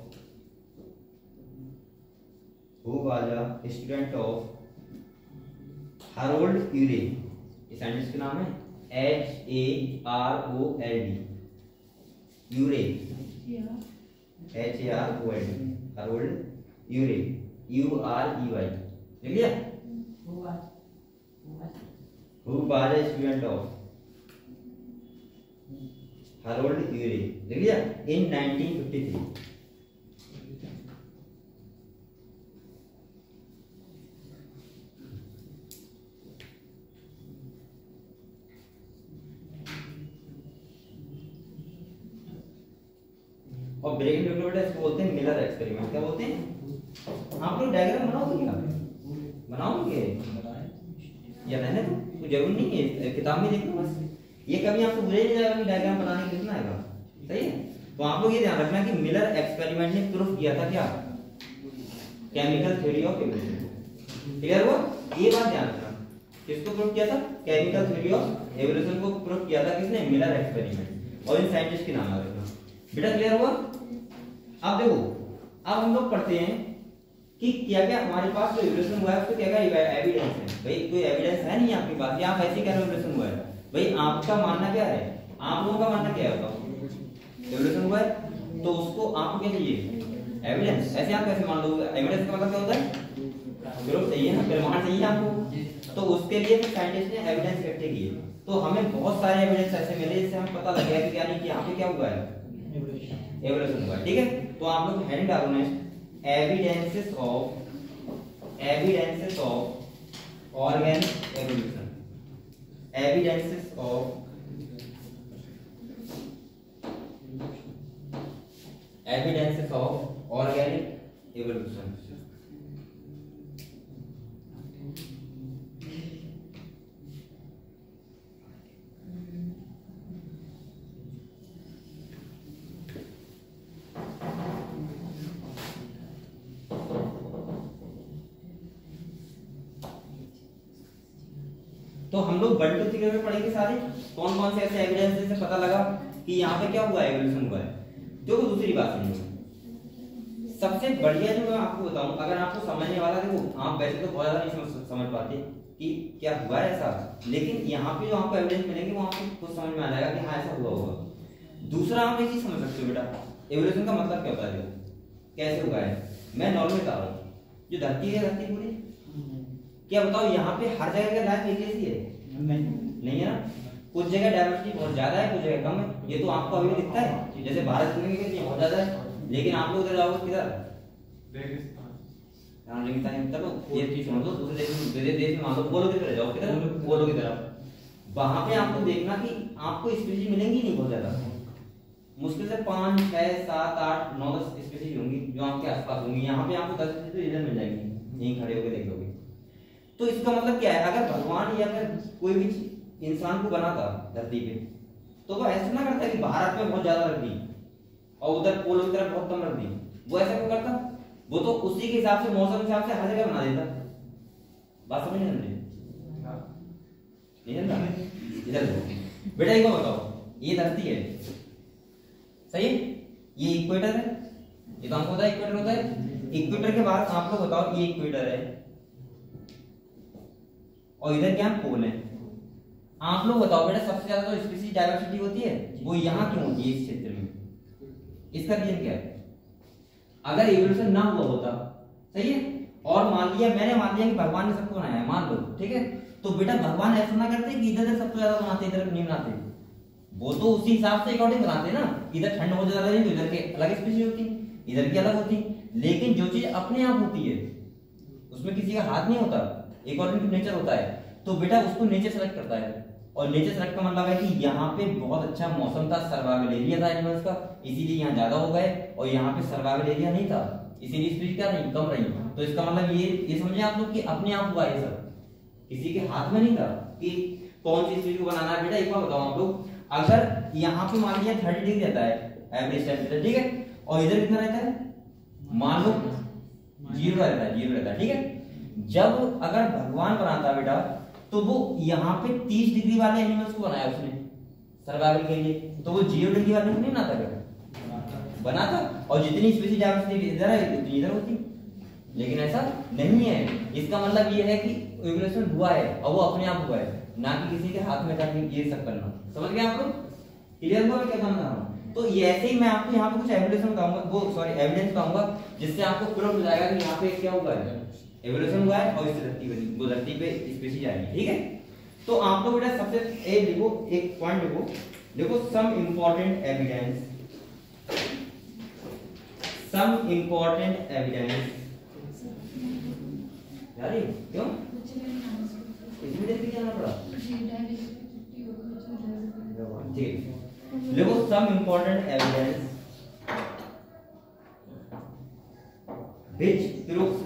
of Harold Urey, इस साइंटिस्ट का नाम है HAROLD, यूरे, HAROLD, Harold Urey, UREY, लिख लिया। Who was a student of Harold Urey, लिख लिया, in 1953। और ब्रेकिंग बेटा इसको बोलते हैं मिलर एक्सपेरिमेंट। क्या बोलते हैं, आप लोग डायग्राम बनाओगे, क्या बनाओगे या रहने दो, कोई जरूरी नहीं है, किताब में देख लो बस। ये कभी आपको बुझा ही नहीं जाएगा कि डायग्राम बनाने के कितना आएगा, सही है। तो आप लोग ये ध्यान रखना कि मिलर एक्सपेरिमेंट ने प्रूफ किया था क्या, chemical theory of evolution. Clear हुआ, ये बात ध्यान रखना। किसको प्रूफ किया था, केमिकल थ्योरी ऑफ एवोल्यूशन को प्रूफ किया था किसने, मिलर एक्सपेरिमेंट। और इन साइंटिस्ट के नाम आ रखना बेटा, क्लियर हुआ। अब देखो, अब हम लोग पढ़ते हैं कि क्या क्या हमारे पास जो एवोल्यूशन हुआ है उसको क्या क्या एविडेंस है। भाई कोई एविडेंस है नहीं आपके पास, या आप ऐसे कह रहे हो एवोल्यूशन हुआ है, भाई आपका मानना क्या है, आप लोगों का मानना क्या है, बताओ। एवोल्यूशन हुआ है तो उसको आपको क्या चाहिए, एविडेंस। ऐसे आप कैसे मान लो, एविडेंस का मतलब क्या होता है, प्रूफ चाहिए ना, प्रमाण चाहिए आपको। तो उसके लिए फिर साइंटिस्ट ने एविडेंस इकट्ठे किए। तो हमें बहुत सारे एविडेंस ऐसे मिले जिससे हमें पता लग गया कि क्या नहीं कि यहाँ पे क्या हुआ है, एवोल्यूशन हुआ है, ठीक है। तो आप लोग हेडिंग डालो next, evidences of organic evolution, evidences of organic evolution. तो हम लोग 1 2 3 में पढ़ेंगे सारे कौन कौन से ऐसे एविडेंस से पता लगा कि यहाँ पे क्या हुआ है, एवोल्यूशन हुआ है। जो दूसरी बात नहीं, सबसे बढ़िया जो मैं आपको बताऊं, अगर आपको समझने वाला, देखो आप वैसे तो बहुत ज्यादा नहीं समझ पाते, कि क्या हुआ है ऐसा, लेकिन यहाँ पे जो आपको एविडेंस मिलेंगे वो आपको कुछ समझ में आ जाएगा कि हाँ ऐसा हुआ होगा। दूसरा आप एक चीज समझ सकते हो बेटा, एवोल्यूशन का मतलब क्या होता है, कैसे हुआ है। मैं नॉर्मल बता रहा हूँ, जो धरती है, धरती पूरी, क्या बताओ यहाँ पे हर जगह का लाइफ एक जैसी है? नहीं है ना, कुछ जगह डाइवर्सिटी बहुत ज्यादा है, कुछ जगह कम है। ये तो आपको अभी दिखता है, जैसे भारत में बहुत ज्यादा है, लेकिन आप लोग उधर जाओगे किधर, चलो ये चीज समझ लो, दूसरे देश में मान लो बोलो किधर जाओ, किधर बोलो किधर, वहां पे आपको देखना कि आपको स्पीशीज मिलेंगी नहीं बहुत ज्यादा, मुश्किल से 5, 6, 7, 8, 9, 10 स्पीशीज होंगी जो आपके आसपास होंगी। यहाँ पे आपको 10 स्पीशीज तो इधर मिल जाएंगी, यहीं खड़े होकर देख लोगे। तो इसका मतलब क्या है, अगर भगवान या फिर कोई भी इंसान को बनाता धरती पे, तो वो ऐसा ना करता कि भारत में बहुत ज्यादा रख दी और उधर पोलो की तरफ बहुत कम रख दी, वो ऐसा क्यों करता? वो तो उसी के हिसाब से, मौसम के हिसाब से हर जगह बना देता। बात समझ नहीं समझ? इधर बेटा एक बात बताओ, ये धरती है, सही है, ये इक्वेटर है, ये तो हमको पता है इक्वेटर होता है। इक्वेटर के बाद आप लोग बताओ, ये इक्वेटर है और इधर क्या पोल है। आप लोग बताओ बेटा, सबसे ज्यादा जो स्पीशीज डाइवर्सिटी होती है वो यहाँ क्यों होती है इस क्षेत्र में? इसका रीजन क्या है? अगर एवोल्यूशन ना हुआ होता, सही है, और मान लिया, मैंने मान लिया कि भगवान ने सबको बनाया है, मान लो, ठीक है, तो बेटा भगवान ऐसा ना करते कि इधर सबसे ज्यादा बनाते इधर नहीं बनाते, वो तो उसी हिसाब से अकॉर्डिंग बनाते ना, इधर ठंड बहुत ज्यादा नहीं तो इधर के अलग स्पीशीज होती, इधर की अलग होती। लेकिन जो चीज अपने आप होती है उसमें किसी का हाथ नहीं होता, अकॉर्डिंग टू नेचर होता है, तो बेटा उसको नेचर सेलेक्ट करता है। और नेचर सेलेक्ट का मतलब है कि यहाँ पे बहुत अच्छा मौसम था, सर्वाइवल एरिया था एनिमल्स का, इसीलिए यहाँ ज्यादा हो गए, और यहाँ पे सर्वाइवल एरिया नहीं था, इसीलिए स्पीशीज क्या नहीं कम रही। तो इसका मतलब ये समझे आप लोग कि अपने आप हुआ ये सब, किसी के हाथ में नहीं था कि कौन सी स्पीशीज को बनाना है। बेटा एक बार बताओ आप लोग, अगर यहाँ पे मान लिया 30 डिग्री रहता है एवरेज टेम्परेचर, ठीक है, और इधर कितना रहता है, मान लो 0 रहता है, ठीक है। जब अगर भगवान बनाता बेटा, तो वो यहाँ पे 30 डिग्री वाले एनिमल्स को बनाया उसने सर्वाइवल के लिए, तो वो 0 डिग्री वाले को नहीं बनाता बेटा, बनाता, और जितनी स्पीशीज डाइवर्सिटी इधर है उतनी इधर होती। लेकिन ऐसा नहीं है। इसका मतलब ये है कि एवोल्यूशन हुआ है और वो अपने आप हुआ है, ना कि किसी के हाथ में था कि ये सब करना। समझ गए आप लोग? क्लियर हुआ मैं क्या कहना चाह रहा हूँ? तो ये ऐसे ही मैं आपको यहाँ पे कुछ एविडेंस बताऊंगा, वो सॉरी एविडेंस बताऊंगा, जिससे आपको प्रूफ हो जाएगा कि यहाँ पे क्या हुआ है, एवोल्यूशन हुआ है और इस धरती बनी, वो धरती पे स्पीशीज आएगी। ठीक है, तो आप लोग बेटा सबसे एक लिखो, एक पॉइंट लिखो, देखो some important evidence, some important evidence. यार क्यों एविडेंस भी जाना पड़ा? ठीक, देखो some important evidence which proves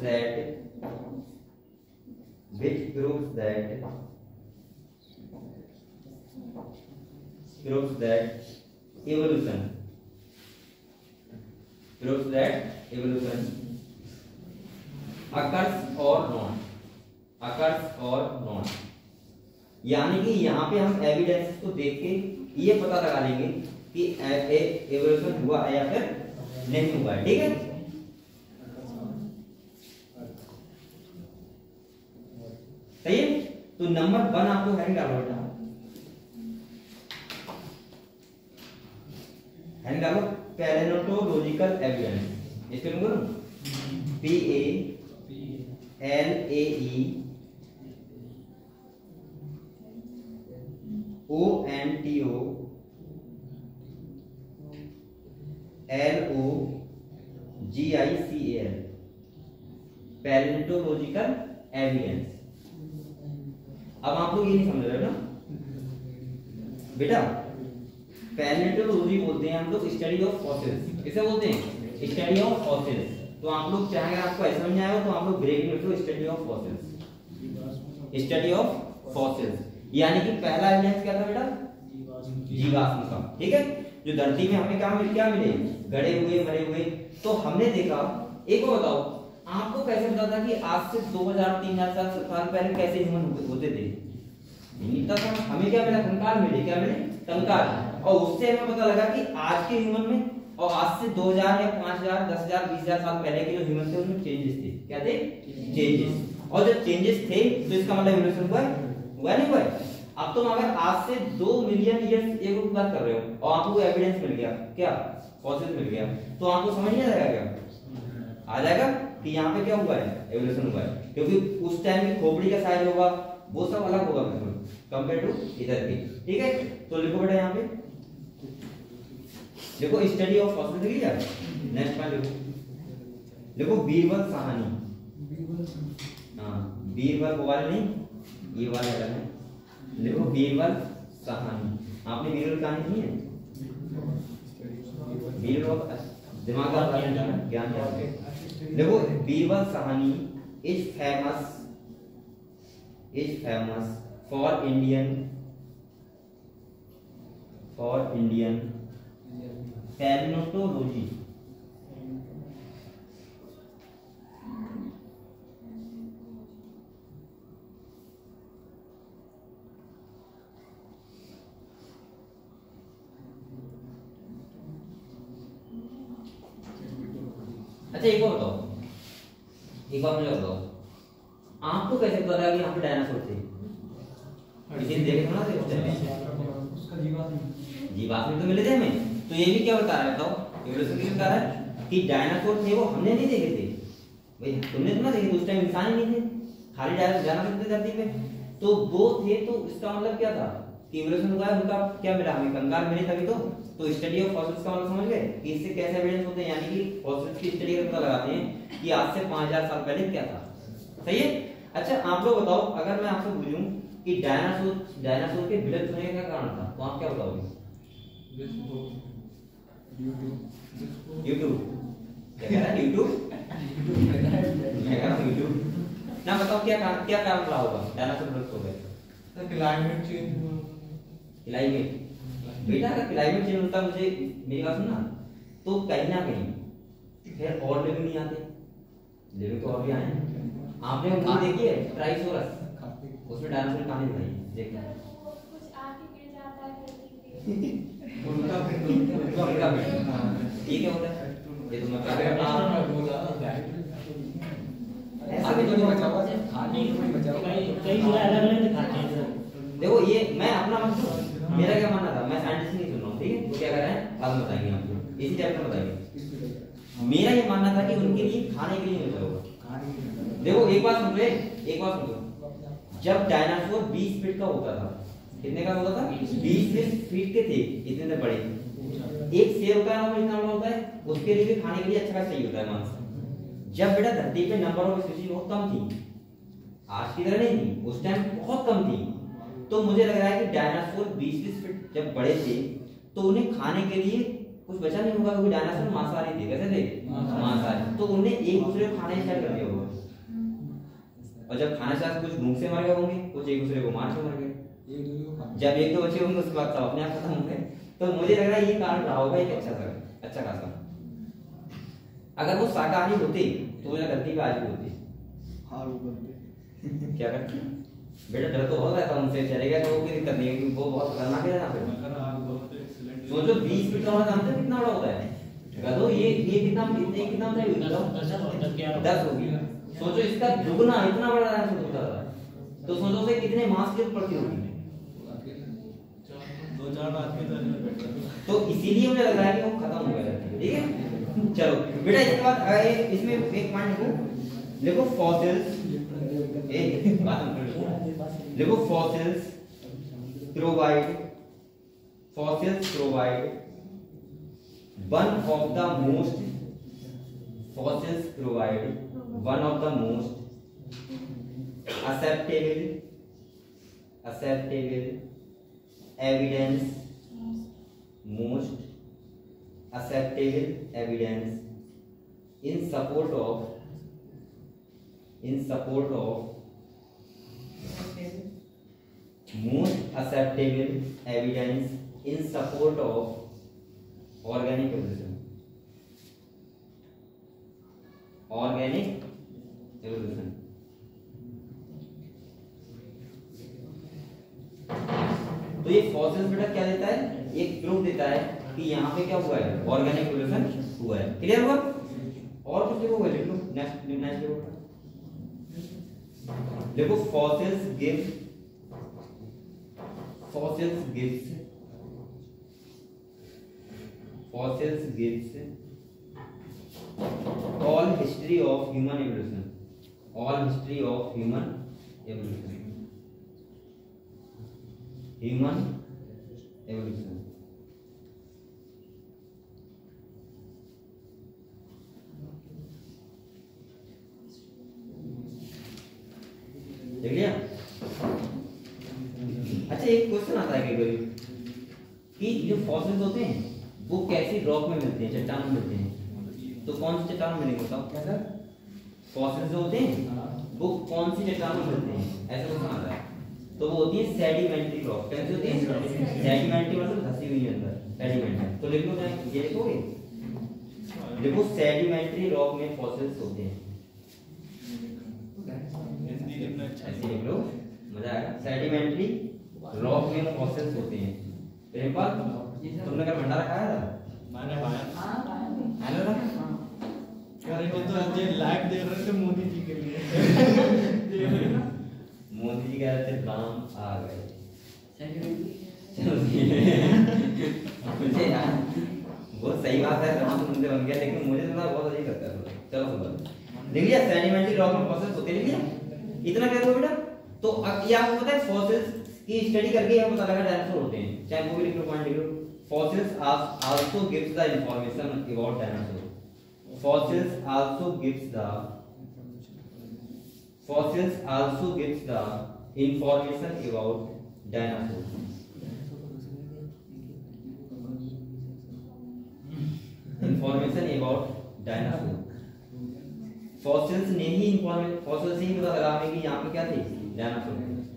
that evolution occurs or not, यानी कि यहाँ पे हम एविडेंस को देख के ये पता लगा लेंगे कि एवोल्यूशन हुआ है या फिर नहीं हुआ है। ठीक है, सही है। तो नंबर 1 आप लोग हैंड डालो बेटा, हैंड डालो, पैलेंटोलॉजिकल एविडेंस। इसको मैं करूं PALAEONTOLOGICAL, पैलेंटोलॉजिकल एविडेंस। अब आप लोग ये नहीं समझ रहे ना बेटा, पैलेंटोलॉजी बोलते हैं हम लोग स्टडी ऑफ फॉसिल्स, किसे बोलते हैं? Study of fossils. तो आप लोग चाहे आपको ऐसा समझ आएगा तो आप लोग ब्रेक में लिखो study of fossils, study of fossils. यानी कि पहला एविडेंस क्या था बेटा? जीवाश्म का। ठीक है, जो धरती में हमें क्या मिले, गड़े हुए मरे हुए। तो हमने देखा, एक और बताओ, आपको कैसे पता था कि आज से 2000-3000 साल पहले कैसे ह्यूमन होते थे? नहीं पता था। हमें क्या मिला? कंकाल मिले। क्या मिले? कंकाल। और उससे हमें पता लगा कि आज के ह्यूमन में और आज से 2000 या 5000, 10000, 20000 साल पहले के जो ह्यूमन थे उनमें चेंजेस थे। क्या थे? चेंजेस। और जब चेंजेस थे तो इसका मतलब इवोल्यूशन हुआ नहीं हुआ। अब तुम अगर आज से 2 मिलियन ईयर्स एगो की बात कर रहे हो और आपको एविडेंस मिल गया, क्या फॉसिल मिल गया, तो आपको समझ नहीं आएगा क्या? आ जाएगा कि यहाँ पे क्या हुआ है, एवोल्यूशन हुआ है, क्योंकि उस टाइम की खोपड़ी का साइज होगा वो सब अलग होगा बिल्कुल कंपेयर टू इधर की। ठीक है, तो लिखो बेटा यहाँ पे, देखो स्टडी ऑफ फॉसिल लिख लिया। नेक्स्ट पॉइंट देखो बीरबल साहनी। हाँ बीरबल वो वाले नहीं, ये वाले अलग है। देखो बीरबल साहनी, आपने बीरबल कहानी नहीं है? बीरबल दिमाग का ज्ञान है। देखो Birbal Sahni is famous for Indian palaeontology. अच्छा एक और बताओ, एक बार मुझे बताओ, आपको कैसे पता लगा कि यहाँ पे डायनासोर थे? किसी ने देखे थोड़ा थे उस टाइम? उसका जीवाश्म तो मिले थे हमें। तो ये भी क्या बता रहा है बताओ, एवोल्यूशन की बता रहा है कि डायनासोर थे वो हमने नहीं देखे थे भाई, तुमने तो ना देखे, उस टाइम इंसान ही नहीं थे, खाली डायनासोर थे धरती पे, तो वो थे। तो इसका मतलब क्या था कि एवोल्यूशन हुआ है, उनका क्या मिला हमें, कंकाल मिले तभी तो स्टडी ऑफ फॉसिल्स का मतलब समझ गए कि इससे कैसे एविडेंस होते हैं, यानी कि फॉसिल्स की स्टडी करके पता लगाते हैं कि आज से 5000 साल पहले क्या था। सही है। अच्छा आप लोग बताओ, अगर मैं आपसे पूछूं कि डायनासोर के विलुप्त होने का क्या कारण था, तो आप क्या बताओगे? यूट्यूब क्या कह रहा है? यूट्यूब मैं कह रहा हूं यूट्यूब ना। बताओ क्या कारण रहा होगा डायनासोर विलुप्त हो गए? Climate change. क्लाइमेट बेटा, अगर क्लाइमेट चेंज होता, मुझे मेरी बात सुनना, तो कहीं ना कहीं फिर और लिविंग नहीं आते, लिविंग तो और भी आए। आपने वो मूवी देखी है ट्राइसोरस, उसमें डायनासोर कहानी दिखाई है, देखना कुछ आके गिर जाता है धरती पे। उनका ये क्या होता है? ये तो मैं ऐसे भी नहीं बचा हुआ है, खाने को नहीं बचा हुआ है, कई जगह अलग-अलग दिखाते हैं। देखो ये मैं अपना मतलब मेरा क्या मानना था, मैं साइंटिस्ट नहीं सुन रहा हूँ, ठीक है, तो क्या कर रहे हैं बाद में बताएंगे आपको, इसी चैप्टर में बताएंगे। मेरा ये मानना था कि उनके लिए खाने के लिए बचा होगा। देखो एक बात सुन लो, जब डायनासोर 20 फीट का होता था, कितने का होता था? 20 फीट के थे, इतने बड़े। एक शेर होता है ना, इतना बड़ा होता है, उसके लिए भी खाने के लिए अच्छा खासा चाहिए होता है मांस। जब बेटा धरती पे नंबर ऑफ स्पीशीज बहुत कम थी, आज की तरह नहीं थी, उस टाइम बहुत कम थी, तो मुझे लग रहा है कि डायनासोर 20 फीट जब बड़े थे तो उन्हें खाने के लिए कुछ बचा नहीं होगा, क्योंकि डायनासोर मांसाहारी थे। कैसे थे? मांसाहारी। तो उन्हें एक दूसरे को खाने स्टार्ट कर दिया होगा, और जब खाना स्टार्ट कुछ भूख से मर गए होंगे, कुछ एक दूसरे को मार के मर गए। जब एक दो बचे होंगे उसके बाद सब अपने आप खत्म होंगे। तो मुझे लग रहा है ये कारण रहा होगा एक अच्छा खासा। अगर वो शाकाहारी होते तो मुझे धरती पे आज भी होती। क्या करते बेटा, डर तो हो रहता उनसे, चले गए तो कोई दिक्कत नहीं है, क्योंकि वो बहुत खतरनाक है ना। सोचो 20 फीट का होना जानते हो कितना बड़ा होता है? गधो ये कितना होता है? 10 होगी। सोचो इसका दुगना इतना बड़ा होता था, तो सोचो उसे कितने मास की पड़ती होगी। तो इसीलिए मुझे लग रहा है कि वो खत्म हो गया। ठीक है, चलो बेटा इसके बाद इसमें एक पॉइंट लिखो फॉसिल्स। एक बात देखो, fossils provide one of the most acceptable evidence in support of organic evolution. तो ये फॉसिल्स बेटा क्या देता है? एक प्रूफ देता है कि यहाँ पे क्या हुआ है, ऑर्गेनिक एवोल्यूशन हुआ है। क्लियर हुआ? और कुछ लिखोगे? लिख लो नेक्स्ट लिखो। देखो fossils gives all history of human evolution. Human evolution. देख लिया। अच्छा एक क्वेश्चन आता है कभी कि जो फॉसिल्स होते हैं वो कैसी रॉक में मिलते हैं, चट्टान में मिलते हैं, तो कौन सी चट्टान में मिलेंगे बताओ? क्या सर? फॉसिल्स जो होते हैं वो कौन सी चट्टान में मिलते हैं, ऐसा क्वेश्चन आता है। तो वो होती है सेडिमेंट्री रॉक। कैसी होती है? सेडिमेंट्री मतलब धसी हुई है अंदर, सेडिमेंट। तो लिख लो, क्या ये लिखोगे? देखो सेडिमेंट्री रॉक में फॉसिल्स होते हैं, ऐसे लिख लो, मजा आएगा। सेडिमेंट्री रॉक में फॉसिल्स होते हैं। प्रेमपाल तुमने क्या भंडारा खाया था? मैंने खाया। आने ना अरे वो तो आज लाइव देख रहे थे मोदी जी के लिए। मोदी जी कह रहे थे राम आ गए। मुझे यार बहुत सही बात है, राम मुझे बन गया, लेकिन मुझे थोड़ा बहुत अजीब लगता है। चलो सुनो, देख लिया सेडिमेंट्री रॉक में फॉसिल्स होते हैं, लिख लिया? इतना कर दो बेटा। तो अब ये आपको पता है फॉसिल्स की स्टडी करके हमें पता लगा डायनासोर होते हैं, चाहे वो भी लिख लो, पॉइंट लिख लो। Fossils also gives the information about dinosaur. Fossils also gives the information about dinosaurs. Fossils ने ही फॉसिल से ही पता लगा हमें कि यहाँ पे क्या थे, डायनासोर।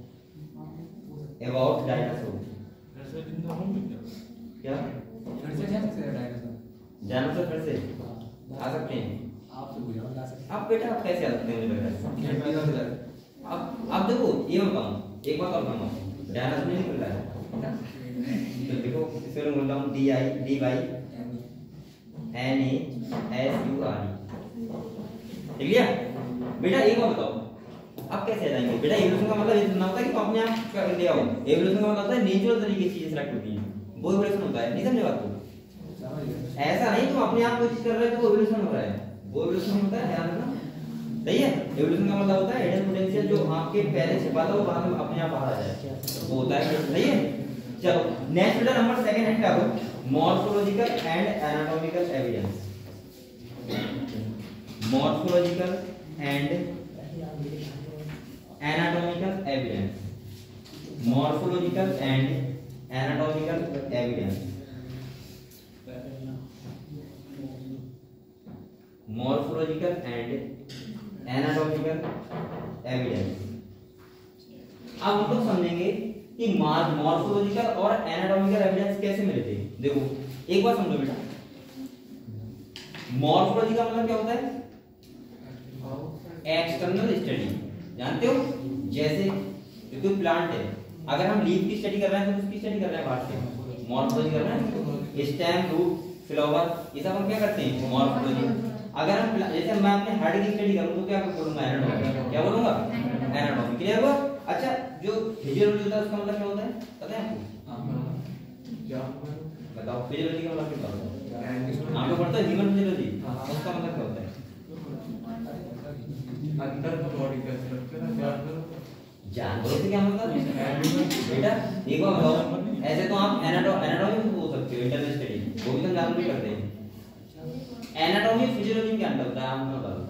About dinosaur क्या? डायनासोर फिर से आ सकते हैं। आप बेटा आप कैसे आ सकते हैं? मुझे लग रहा है अब देखो ये मैं बताऊं, एक बात और बताऊं, डायनासोर नहीं निकल रहा है। तो देखो इसमें मैं बोल रहा हूं DI NASURE। ठीक है बेटा? एक बात बताओ, आप कैसे आ जाएंगे बेटा? एवोल्यूशन का मतलब ये ना होता है कि तुम अपने आप कर ले आओ। एवोल्यूशन का मतलब होता है नेचुरल तरीके से चीजें सेलेक्ट होती हैं, वो एवोल्यूशन होता है। नहीं समझे बात को? ऐसा नहीं तुम अपने आप कोई चीज कर रहे हो तो एवोल्यूशन हो रहा है, वो एवोल्यूशन होता है, ध्यान रखना। सही है? एवोल्यूशन का मतलब होता है हिडन पोटेंशियल जो आपके पहले छिपा था वो बाद में अपने आप बाहर आ जाए, वो होता है। सही है? चलो नेक्स्ट बेटा नंबर 2 है क्या? Morphological and anatomical evidence. Morphological and anatomical evidence. Morphological and anatomical evidence. Morphological and anatomical evidence. अब हम लोग समझेंगे कि मॉर्फोलॉजिकल और एनाटॉमिकल एविडेंस कैसे मिले थे। देखो एक बार समझो बेटा, मॉर्फोलॉजी का मतलब क्या होता है? External study. जानते हो जैसे कोई प्लांट है, अगर हम लीफ की स्टडी कर रहे हैं तो उसकी स्टडी कर रहे हैं बाहर से, मॉर्फोलॉजी कर रहे हैं। स्टेम, रूट, फ्लावर, ये सब हम क्या करते हैं? मॉर्फोलॉजी। अगर हम जैसे मैं अपने हार्ट की स्टडी करूं तो क्या बोलूंगा? एनाटॉमी। क्या बोलूंगा? एनाटॉमी। क्लियर हुआ? अच्छा जो फिजियोलॉजी होता है उसका मतलब क्या होता है पता है आपको? क्या बताओ फिजियोलॉजी का मतलब क्या होता है? आप लोग पढ़ते हो ह्यूमन फिजियोलॉजी, उसका मतलब क्या होता है? अंदर का बॉडी का स्ट्रक्चर है, जानवर जानवरों से क्या मतलब बेटा? एक बार बताओ, ऐसे तो आप एनाटॉमी भी बोल सकते हो, इंटरनल स्टडी, वो भी तो जानवर भी करते हैं। एनाटॉमी फिजियोलॉजी क्या अंतर होता है? आप बता दो।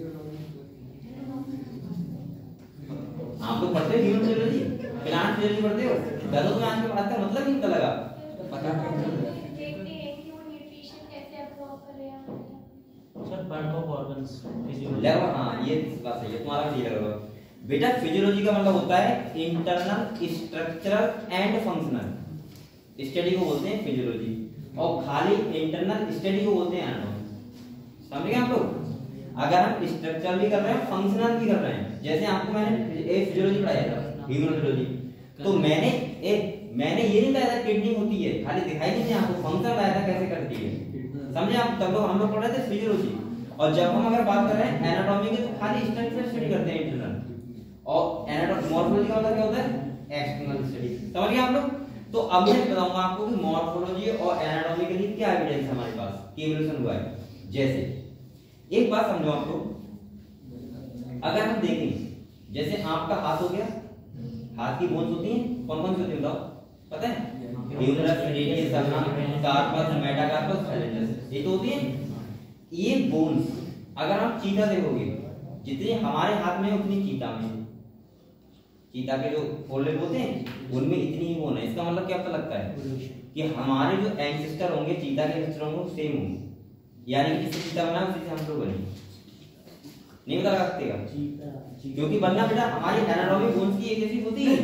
आप लोग पढ़ते हो ह्यूमन फिजियोलॉजी, प्लांट फिजियोलॉजी पढ़ते हो, गलत में आपके बात का मतलब ही नहीं लगा पता। देखते हैं कि वो न्यूट्रिशन कैसे अब्सॉर्ब कर रहे हैं। Sir part of organs physiology. लगा? हाँ ये बात सही है, तुम्हारा ठीक लगा बेटा। फिजियोलॉजी का मतलब होता है internal structural and functional study को बोलते हैं फिजियोलॉजी, और खाली इंटरनल स्टडी को बोलते हैं एनाटॉमी। समझ गए आप लोग? अगर हम स्ट्रक्चरल भी कर रहे हैं, फंक्शनल भी कर रहे हैं, जैसे आपको मैंने फिजियोलॉजी पढ़ाया था, ह्यूमन फिजियोलॉजी, तो मैंने ये नहीं बताया था किडनी होती है, खाली दिखाई नहीं आपको, फंक्शन बताया था कैसे करती है। समझे आप? तब लोग हम लोग पढ़ रहे थे फिजियोलॉजी, और जब हम अगर बात कर रहे हैं एनाटॉमी की तो खाली स्ट्रक्चर स्टडी करते हैं इंटरनल, और मॉर्फोलॉजी का मतलब क्या होता है? External study. समझ गए आप लोग? तो अब मैं बताऊंगा आपको कि मॉर्फोलॉजी और एनाटॉमी के लिए क्या एविडेंस है हमारे पास कि इवोल्यूशन हुआ है। जैसे एक बात समझो आपको, अगर हम देखें जैसे आपका हाथ हो गया, हाथ की बोन्स होती हैं, कौन कौन सी होती है बताओ, पता है? Humerus, radius, ulna, carpus, metacarpus, phalanges, ये तो होती है। ये बोन्स अगर आप चीता देखोगे, जितनी हमारे हाथ में उतनी चीता में, चीता के जो फोल्डेड होते हैं उनमें इतनी ही बोन है। इसका मतलब क्या पता लगता है कि हमारे जो एंसेस्टर होंगे चीता के एंसेस्टर होंगे सेम होंगे, यानी कि जिससे चीता बना उसी से हम लोग बने। नहीं पता लगा सकते, क्योंकि बनना बेटा हमारी एनाटॉमी बोन्स की एक जैसी होती है।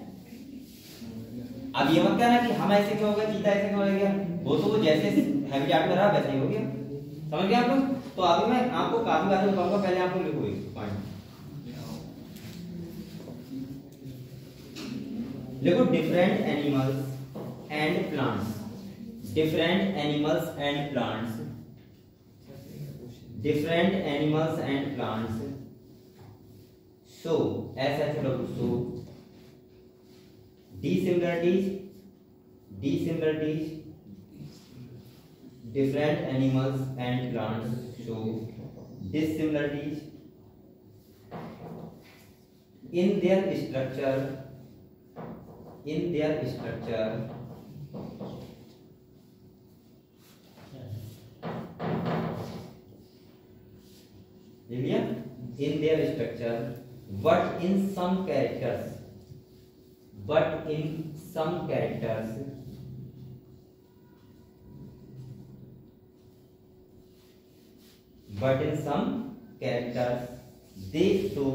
अब ये मत कहना कि हम ऐसे क्यों हो गए, चीता ऐसे क्यों हो गया, वो तो जैसे हैबिटेट में रहा वैसे ही हो गया। समझ गए आप लोग? तो अभी मैं आपको काफी बातें बताऊंगा, पहले आप लोग लिखो एक पॉइंट देखो, different animals and plants, different animals and plants, different animals and plants show SHW show dissimilarities, dissimilarities, different animals and plants show dissimilarities in their structure, in their structure, in their structure, but in some characters, but in some characters but in some characters they show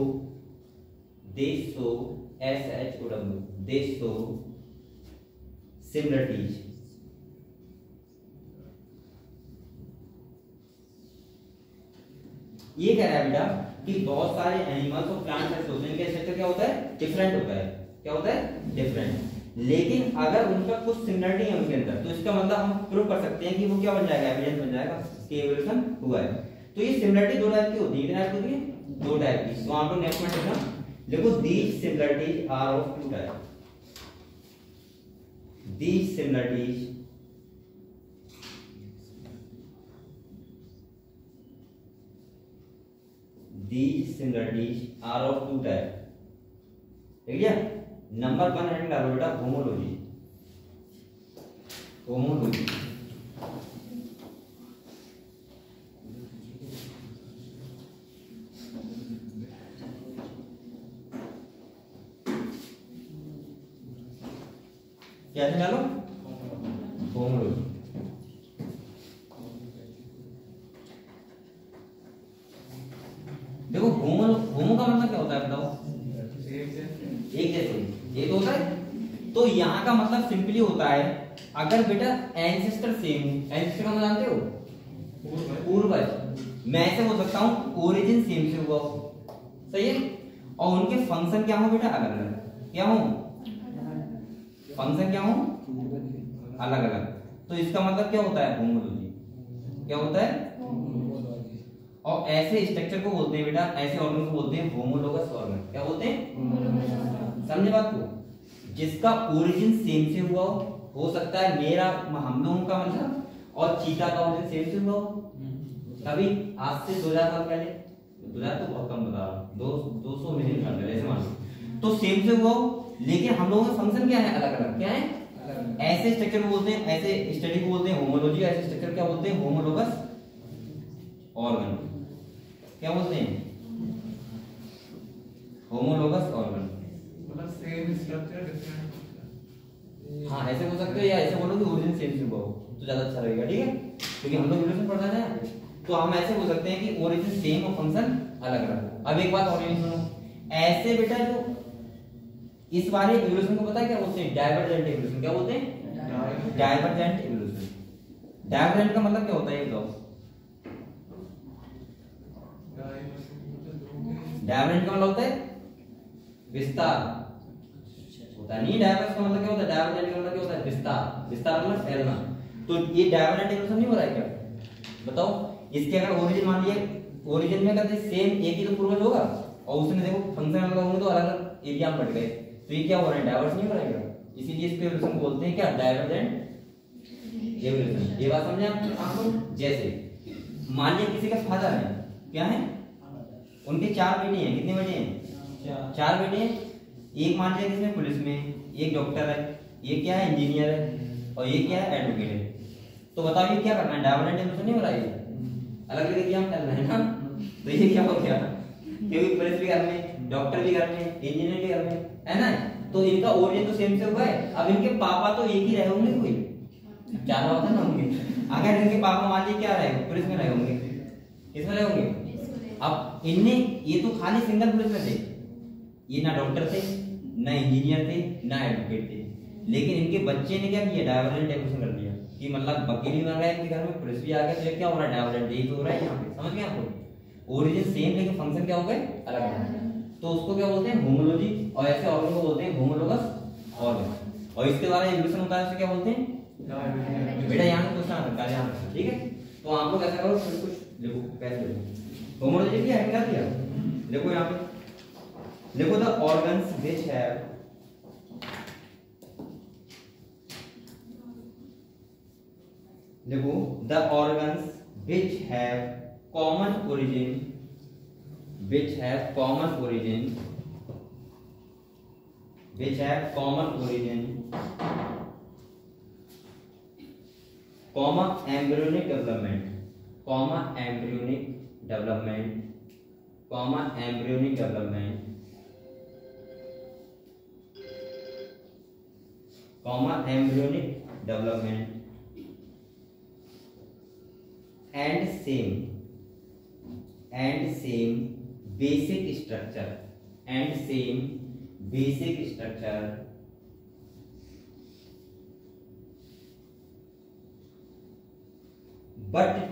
SHOW, they show similarities। ये कह रहा है बेटा कि बहुत सारे एनिमल्स और प्लांट्स ऐसे होते हैं इनका स्ट्रक्चर क्या होता है? डिफरेंट होता है। क्या होता है? डिफरेंट। लेकिन अगर उनका कुछ सिमिलरिटी है उनके अंदर, तो इसका मतलब हम प्रूव कर सकते हैं कि वो क्या बन जाएगा? एविडेंस बन जाएगा कि इवोल्यूशन हुआ है। तो ये सिमिलरिटी दो टाइप की होती है, कितने टाइप की होती है? दो टाइप की। तो आप लोग नेक्स्ट में देखना, देखो these similarities are of two type, these similarities are of two type. ठीक है, नंबर 1 हेडिंग डालो बेटा, होमोलॉजी, होमोलॉजी। क्या डालो? होमोलॉजी। देखो होमो का मतलब क्या होता है बताओ? एक जैसे, ये तो होता है। तो यहाँ का मतलब सिंपली होता है अगर बेटा एंसेस्टर सेम, एंसेस्टर का मतलब जानते हो? पूर्वज। मैं ऐसे बोल सकता हूँ ओरिजिन सेम से हुआ हो, सही है, और उनके फंक्शन क्या हो बेटा? अलग अलग। क्या हो? फंक्शन क्या हो? अलग अलग। तो इसका मतलब क्या होता है? होमोलॉजी। क्या होता है? और ऐसे स्ट्रक्चर को बोलते हैं बेटा, ऐसे ऑर्गन को बोलते हैं होमोलोगस ऑर्गन। क्या बोलते हैं? समझे बात को? जिसका ओरिजिन सेम से हुआ हो सकता है मेरा, हम लोगों का मतलब, और चीता का ओरिजिन सेम से हुआ हो। कभी आज से 2000 साल पहले, 2000 तो बहुत कम बता रहा हूँ, 200 मिलियन साल पहले ऐसे मान लो, तो सेम से हुआ हो, लेकिन हम लोगों का फंक्शन क्या है? अलग अलग। क्या है? ऐसे स्ट्रक्चर को बोलते हैं, ऐसे स्टडी को बोलते हैं होमोलॉजी। ऐसे स्ट्रक्चर क्या बोलते हैं? Homologous organ. क्या बोलते हैं? Homologous organ. मतलब सेम स्ट्रक्चर डिफरेंट। हाँ, ऐसे बोल सकते हो, या ऐसे बोलो कि ओरिजिन सेम से हुआ हो तो ज्यादा अच्छा रहेगा। ठीक है, क्योंकि हम लोग इवोल्यूशन पढ़ रहे हैं, तो हम ऐसे बोल सकते हैं कि ओरिजिन सेम और फंक्शन अलग अलग। अब एक बात और सुनो, ऐसे बेटा जो इस वाले इवोल्यूशन को पता है क्या बोलते हैं? Divergent evolution. क्या बोलते हैं? Divergent evolution. डाइवर्जेंट का मतलब क्या होता है ये बताओ? डाइवर्जेंट का मतलब होता है विस्तार, होता नहीं। डाइवर्स का मतलब क्या होता है? डाइवर्जेंट का मतलब क्या होता है? विस्तार। विस्तार मतलब फैलना। तो ये डाइवर्जेंट इवोल्यूशन नहीं हो रहा है क्या? बताओ, इसके अगर ओरिजिन मान लिया, ओरिजिन में कहते सेम एक ही तो पूर्वज होगा, और उसने देखो फंक्शन अलग होंगे तो अलग अलग एरिया में बढ़ गए, तो ये क्या हो रहा है, डाइवर्स नहीं हो रहा है, इसीलिए इसको एवोल्यूशन बोलते हैं क्या, डाइवर्जेंट एवोल्यूशन। ये बात समझे आपको? जैसे मान लीजिए किसी का फादर है, क्या है, उनके 4 बेटे हैं, कितने बेटे हैं, 4 बेटे हैं। एक मान लीजिए किसमें पुलिस में, एक डॉक्टर है, ये क्या है इंजीनियर है, और ये क्या है एडवोकेट है। तो बताओ ये क्या करना है, डाइवर्जेंट एवोल्यूशन नहीं हो रहा है, अलग अलग एरिया में चल रहा है ना। तो ये क्या हो गया, क्योंकि पुलिस भी घर में, डॉक्टर भी घर में, इंजीनियर भी घर में, है ना। तो इनका ओरिजिन तो सेम से हुआ है। अब इनके पापा तो एक ही रहे होंगे, कोई ज्यादा होता ना होंगे। अगर इनके पापा मान लीजिए क्या रहे, पुलिस में रहे होंगे, किसमें रहे होंगे। अब इनने ये तो खाली सिंगल पुलिस में थे, ये ना डॉक्टर थे, ना इंजीनियर थे, ना एडवोकेट थे, लेकिन इनके बच्चे ने क्या किया, डाइवर्जेंट एवोल्यूशन कर दिया कि मतलब वकील भी बन रहा है इनके घर में, पुलिस भी आ गया, तो ये क्या हो रहा है, डाइवर्जेंट यही तो हो रहा है यहाँ पे। समझ गए आपको, ओरिजिन सेम लेकिन फंक्शन क्या हो गए अलग अलग। तो उसको क्या बोलते हैं, होमोलॉजी, और ऐसे ऑर्गन को बोलते हैं होमोलोगस ऑर्गन। और इसके द्वारा एवोल्यूशन होता है, उसे क्या बोलते हैं, बेटा यहाँ से क्वेश्चन आता है, यहाँ ठीक है। तो आप लोग ऐसा करो, फिर कुछ लिखो, कैसे लिखो होमोलॉजी की क्या दिया, देखो यहाँ पे लिखो, द ऑर्गन्स व्हिच हैव देखो the organs which have common origin, which have common origin, which have common origin, comma embryonic development, comma embryonic development, comma embryonic development, comma embryonic development, and same basic structure, and same basic structure, but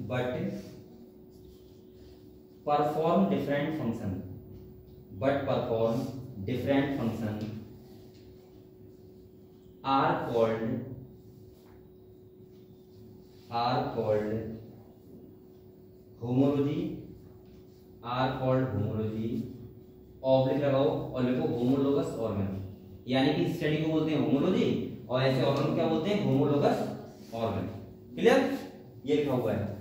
perform different function, but perform different function, are called homology, are called homology, oblique लगाओ और लिखो होमोलोगस ऑर्गन, यानी कि स्टडी को बोलते हैं होमोलॉजी, और ऐसे ऑर्गन को क्या बोलते हैं, होमोलोगस ऑर्गन। क्लियर, ये लिखा हुआ है,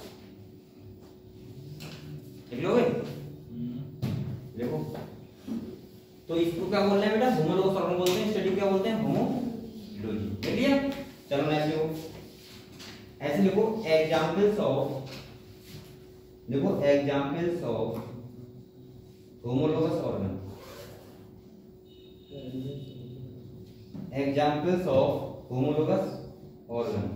लिख लोगे, देखो। तो इसको क्या बोल रहे हैं बेटा, होमोलोगस ऑर्गन बोलते हैं, स्टडी क्या बोलते हैं, होमोलॉजी। क्लियर, चलो नेक्स्ट लिखो, ऐसे लिखो एग्जांपल्स ऑफ, देखो examples of homologous organ, examples of homologous organ,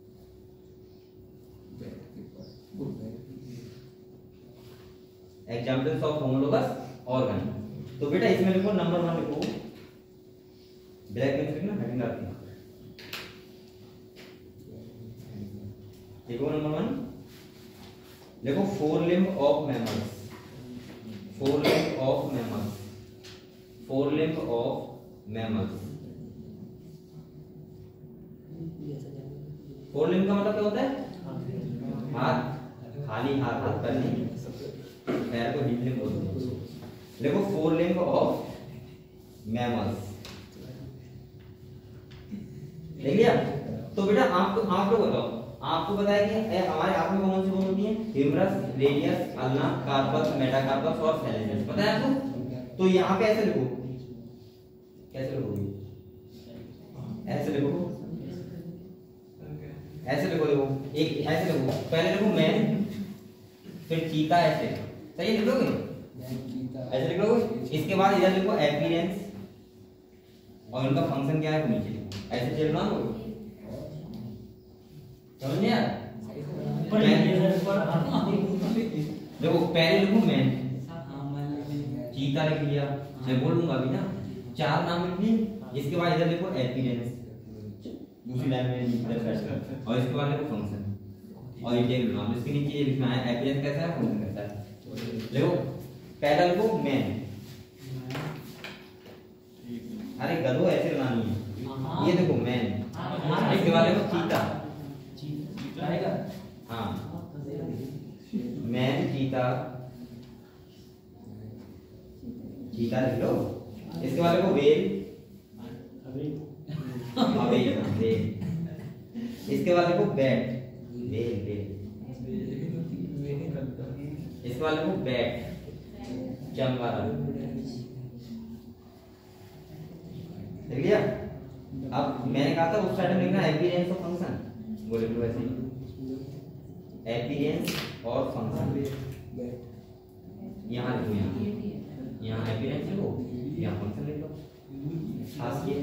examples of homologous organ. तो बेटा इसमें लिखो नंबर 1 लिखो, ब्लैक पेन से ना हेडिंग आती है, देखो नंबर 1 देखो, four limb of mammals, four limb of mammals, four limb of mammals. Four limb का मतलब क्या होता है, हाथ, खाली हाथ, हाथ पैर नहीं, पैर को हिंड लिम्ब बोलते हैं। देखो फोर लिम्ब ऑफ मैमल्स, देख लिया। तो बेटा आप लोग बताओ, आपको पता है कि हमारे हाथ में कौन सी बोन होती है, humerus, radius, ulna, carpus, metacarpus और थैलेमस, पता है आपको। तो यहाँ पे ऐसे लिखो, कैसे लिखोगे, ऐसे लिखो, ऐसे लिखो, देखो एक ऐसे लिखो, पहले लिखो मैन, फिर चीता, ऐसे सही लिखोगे, ऐसे लिखोगे। इसके बाद इधर लिखो अपीयरेंस, और इनका फंक्शन क्या है नीचे लिखो, ऐसे चलना होगा, समझ नहीं आया। देखो पहले लिखूं मैं, चीता लिख लिया, मैं बोलूंगा अभी ना, 4 नाम लिख लिए, इसके बाद इधर लिखो अपीयरेंस, दूसरी लाइन में इधर, और इसके बाद लिखो फंक्शन, और ये टेबल नाम, इसके नीचे ये लिखना है अपीयरेंस कैसा है, फंक्शन कैसा है। देखो पहला लिखो मैन, अरे गधो ऐसे बनानी है, ये देखो मैन, इसके बाद लिखो चीता, हाँ मैन, चीता, चीता लिख लो। इसके बाद देखो वेल, वेल। इसके बाद देखो बैट, वेल वेल। इसके बाद देखो बैट, चमगादड़। देख लिया। अब मैंने कहा था उस साइड में लिखना एपीरेंस ऑफ फंक्शन, वो लिख लो ऐसे, एपीरेंस और फंक्शन। यहाँ लिखो, यहाँ एपीरेंस लिखो, यहाँ फंक्शन लिख लो। खास ये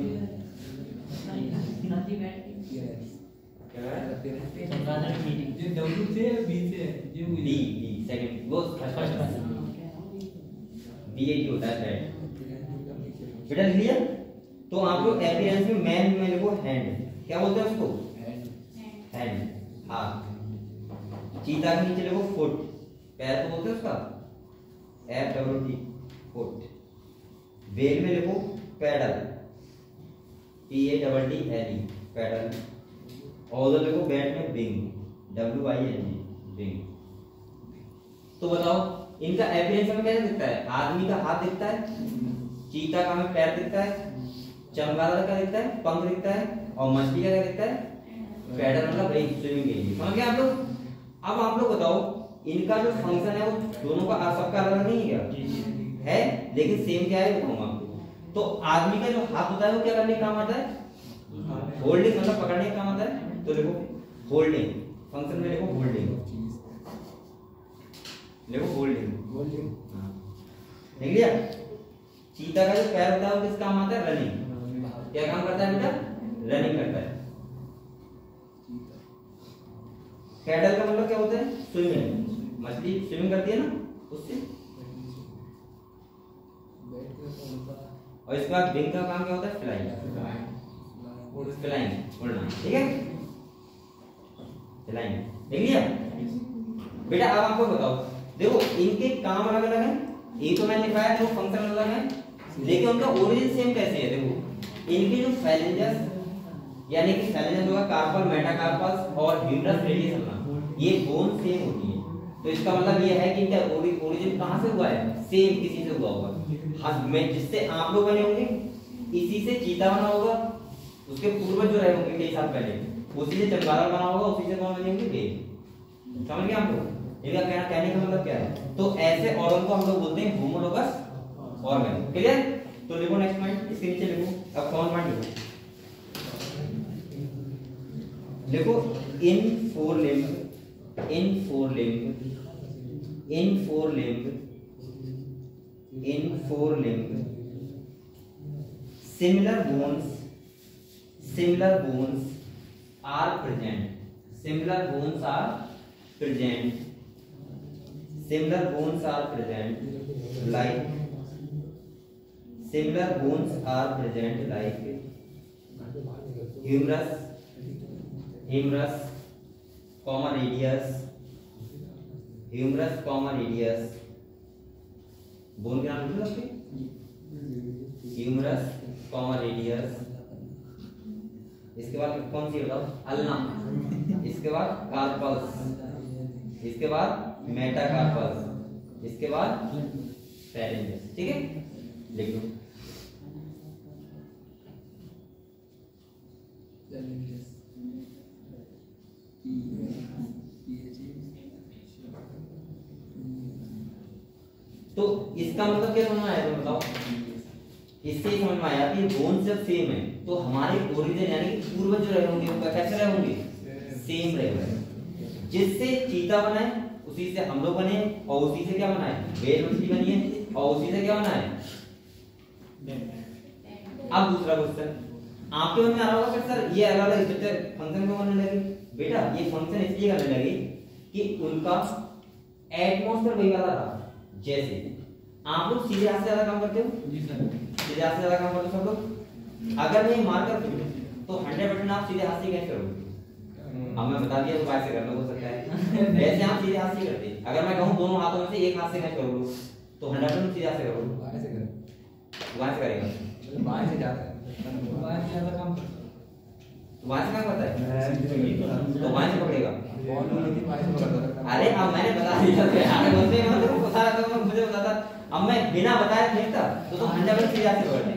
होता है बेटा। लिया। तो आप लोग एपीरेंस में मैन में लिखो हैंड, क्या बोलते हैं उसको, हैंड, हाथ। चीता के नीचे लिखो फुट, पैर तो बोलते हैं उसका, FWT, फुट। वेल में लिखो पैडल, PADDLE, पैडल। और उधर लिखो बैट में विंग, WING, विंग। तो बताओ इनका एपीरेंस में कैसे दिखता है? आदमी का हाथ दिखता है, चीता का हमें पैर दिखता है, चमगादड़ का दिखता है पंख दिखता है, और मछली का क्या दिखता है, पैडल, मतलब स्विमिंग के लिए। समझ गए आप लोग? अब आप लोग बताओ इनका जो फंक्शन है वो दोनों का सबका अलग नहीं है क्या? है, लेकिन सेम क्या है बताऊंगा आपको। तो आदमी का जो हाथ होता है वो क्या करने का काम आता है? होल्डिंग, मतलब पकड़ने का काम आता है। तो देखो होल्डिंग, फंक्शन में देखो होल्डिंग, देखो होल्डिंग, देख लिया। चीता का जो पैर होता है वो किस काम आता है? रनिंग। क्या काम करता है बेटा? रनिंग करता है। पैडल का मतलब क्या होता है? स्विमिंग, मछली स्विमिंग करती है ना उससे। और इसके बाद विंग का काम क्या होता है? फ्लाइंग, फ्लाइंग, उड़ना। ठीक है, फ्लाइंग। देख लिया बेटा। अब आपको बताओ, देखो इनके काम अलग अलग है। ये तो मैंने लिखा है, तो फंक्शन अलग है, लेकिन उनका ओरिजिन सेम कैसे है? देखो इनके जो फैलेंजस, यानी कि फैलेंजस होगा कार्पल, मेटाकार्पस और ह्यूमरस रेडियस होना, ये बोन सेम होती है। तो इसका मतलब ये है कि इनका ओरिजिन कहां से हुआ है? सेम किसी से हुआ होगा। हां, में जिससे आप लोग बने होंगे इसी से चीता बना होगा, उसके पूर्वज जो रहे होंगे कई साल पहले उसी से चमगादड़ बना होगा, उसी से कौन बने होंगे? वेल। समझ गए आप लोग? इनका कहने का मतलब क्या है? तो ऐसे ऑर्गन को हम लोग बोलते हैं होमोलोगस ऑर्गन। क्लियर? तो लिखो नेक्स्ट पॉइंट, इसके नीचे लिखो। अब कौन पॉइंट लिखो, in four limb, in four limb, in four limb, in four limb, similar bones, similar bones are present, similar bones are present, similar bones are present like, similar bones are present like humerus, humerus, comma radius, humerus, comma radius, bone के नाम लिख लो उसके, humerus, comma radius। इसके बाद कौन सी बताओ? अल्ना। इसके बाद कार्पल्स, इसके बाद मेटाकार्पस, इसके बाद फैलेंजस। ठीक है, लिख लो। तो इसका मतलब क्या समझ में आया? तुम बताओ। इससे समझ में आया कि बोन जब सेम है तो हमारे ओरिजिन यानी कि पूर्वज जो रहे होंगे वो कैसे रहे होंगे? सेम रहे होंगे। जिससे चीता बना है उसी से हम लोग बने, और उसी से क्या बना है? वेल मछली बनी है, और उसी से क्या बना है? अब दूसरा क्वेश्चन आपके मन में आ रहा होगा कि सर ये अलग अलग स्ट्रक्चर फंक्शन क्यों बनने लगे? बेटा ये फंक्शन इसलिए करने लगे कि उनका एटमॉस्फेयर वही वाला था। जैसे आप लोग सीधे हाथ से ज्यादा काम करते हो जी सर, सीधे हाथ से ज्यादा काम करते हो सब लोग। अगर मैं मार कर दूं तो 100% आप सीधे हाथ से कैसे करोगे? अब मैं बता दिया तो बाय से करना हो सकता है, वैसे आप सीधे हाथ से करते। अगर मैं कहूं दोनों हाथों में से एक हाथ से कैच करो तो 100% सीधे हाथ से करोगे। बाय से करें, बाय से करेगा, बाय से ज्यादा, बाय से ज्यादा काम करता है। तो बाय से काम करता है तो बाय से पकड़ेगा। अरे अब मैंने बता दिया था यार, बोलते हैं मतलब पता था, मुझे बताता अब मैं बिना बताए फेंकता तो 100% सीधा से पकड़ते।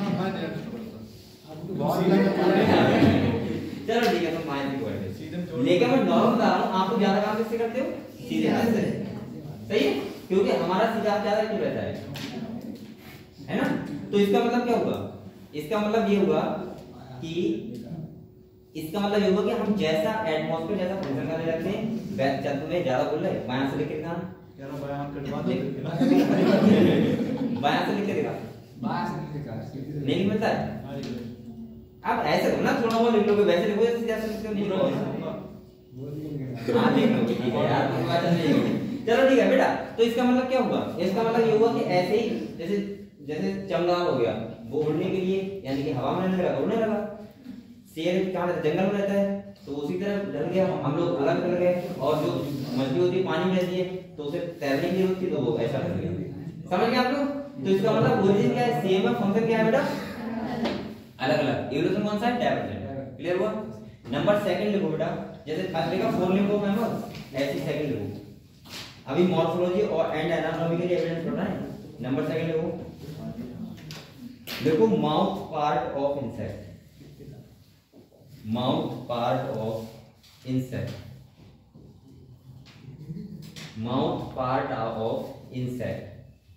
चलो ठीक है, तुम माइनस की पकड़ते, लेकिन मैं नॉर्मल बता रहा हूँ, आप लोग ज्यादा काम किससे करते हो? सीधे हाथ से। सही है, क्योंकि हमारा सीधा हाथ ज्यादा क्यों रहता है ना? तो इसका मतलब क्या हुआ? इसका मतलब ये हुआ कि हम जैसा एटमॉस्फेयर जैसा फंक्शन करने लगते हैं, चल तुम्हें ज्यादा बोल रहे बायां से लिख के दिखा, बायां से लिख के दिखा, नहीं मिलता है। अब ऐसे करो ना, थोड़ा बहुत लिख लोगे, वैसे लिखो जैसे लिखते हो, नहीं लिखोगे। हाँ लिख लो, ठीक है यार, कोई बात नहीं। चलो ठीक है बेटा, तो इसका मतलब क्या हुआ? इसका मतलब ये हुआ कि ऐसे ही जैसे चमगादड़ हो गया, वो उड़ने के लिए यानी कि हवा में रहने लगा, उड़ने लगा। शेर कहाँ रहता है? जंगल में रहता है, तो उसी तरह ढल गया, हम लोग अलग ढल गए। और जो मछली होती है पानी में रहती है, तो उसे तैरने की होती है, तो वो ऐसा ढल गया। समझ गए आप लोग? तो इसका मतलब ओरिजिन क्या है? सेम है, फंक्शन क्या है बेटा? अलग अलग। इवोल्यूशन कौन सा है? डाइवर्जेंट। क्लियर हुआ? नंबर सेकंड लिखो बेटा, जैसे फर्स्ट लिखा 4 लिखो मेंबर, ऐसे सेकंड लिखो। अभी मॉर्फोलॉजी और एंड एनाटॉमी के लिए एविडेंस पढ़ना है। नंबर सेकंड लिखो mouth part of insect, mouth part of insect, mouth part of insect.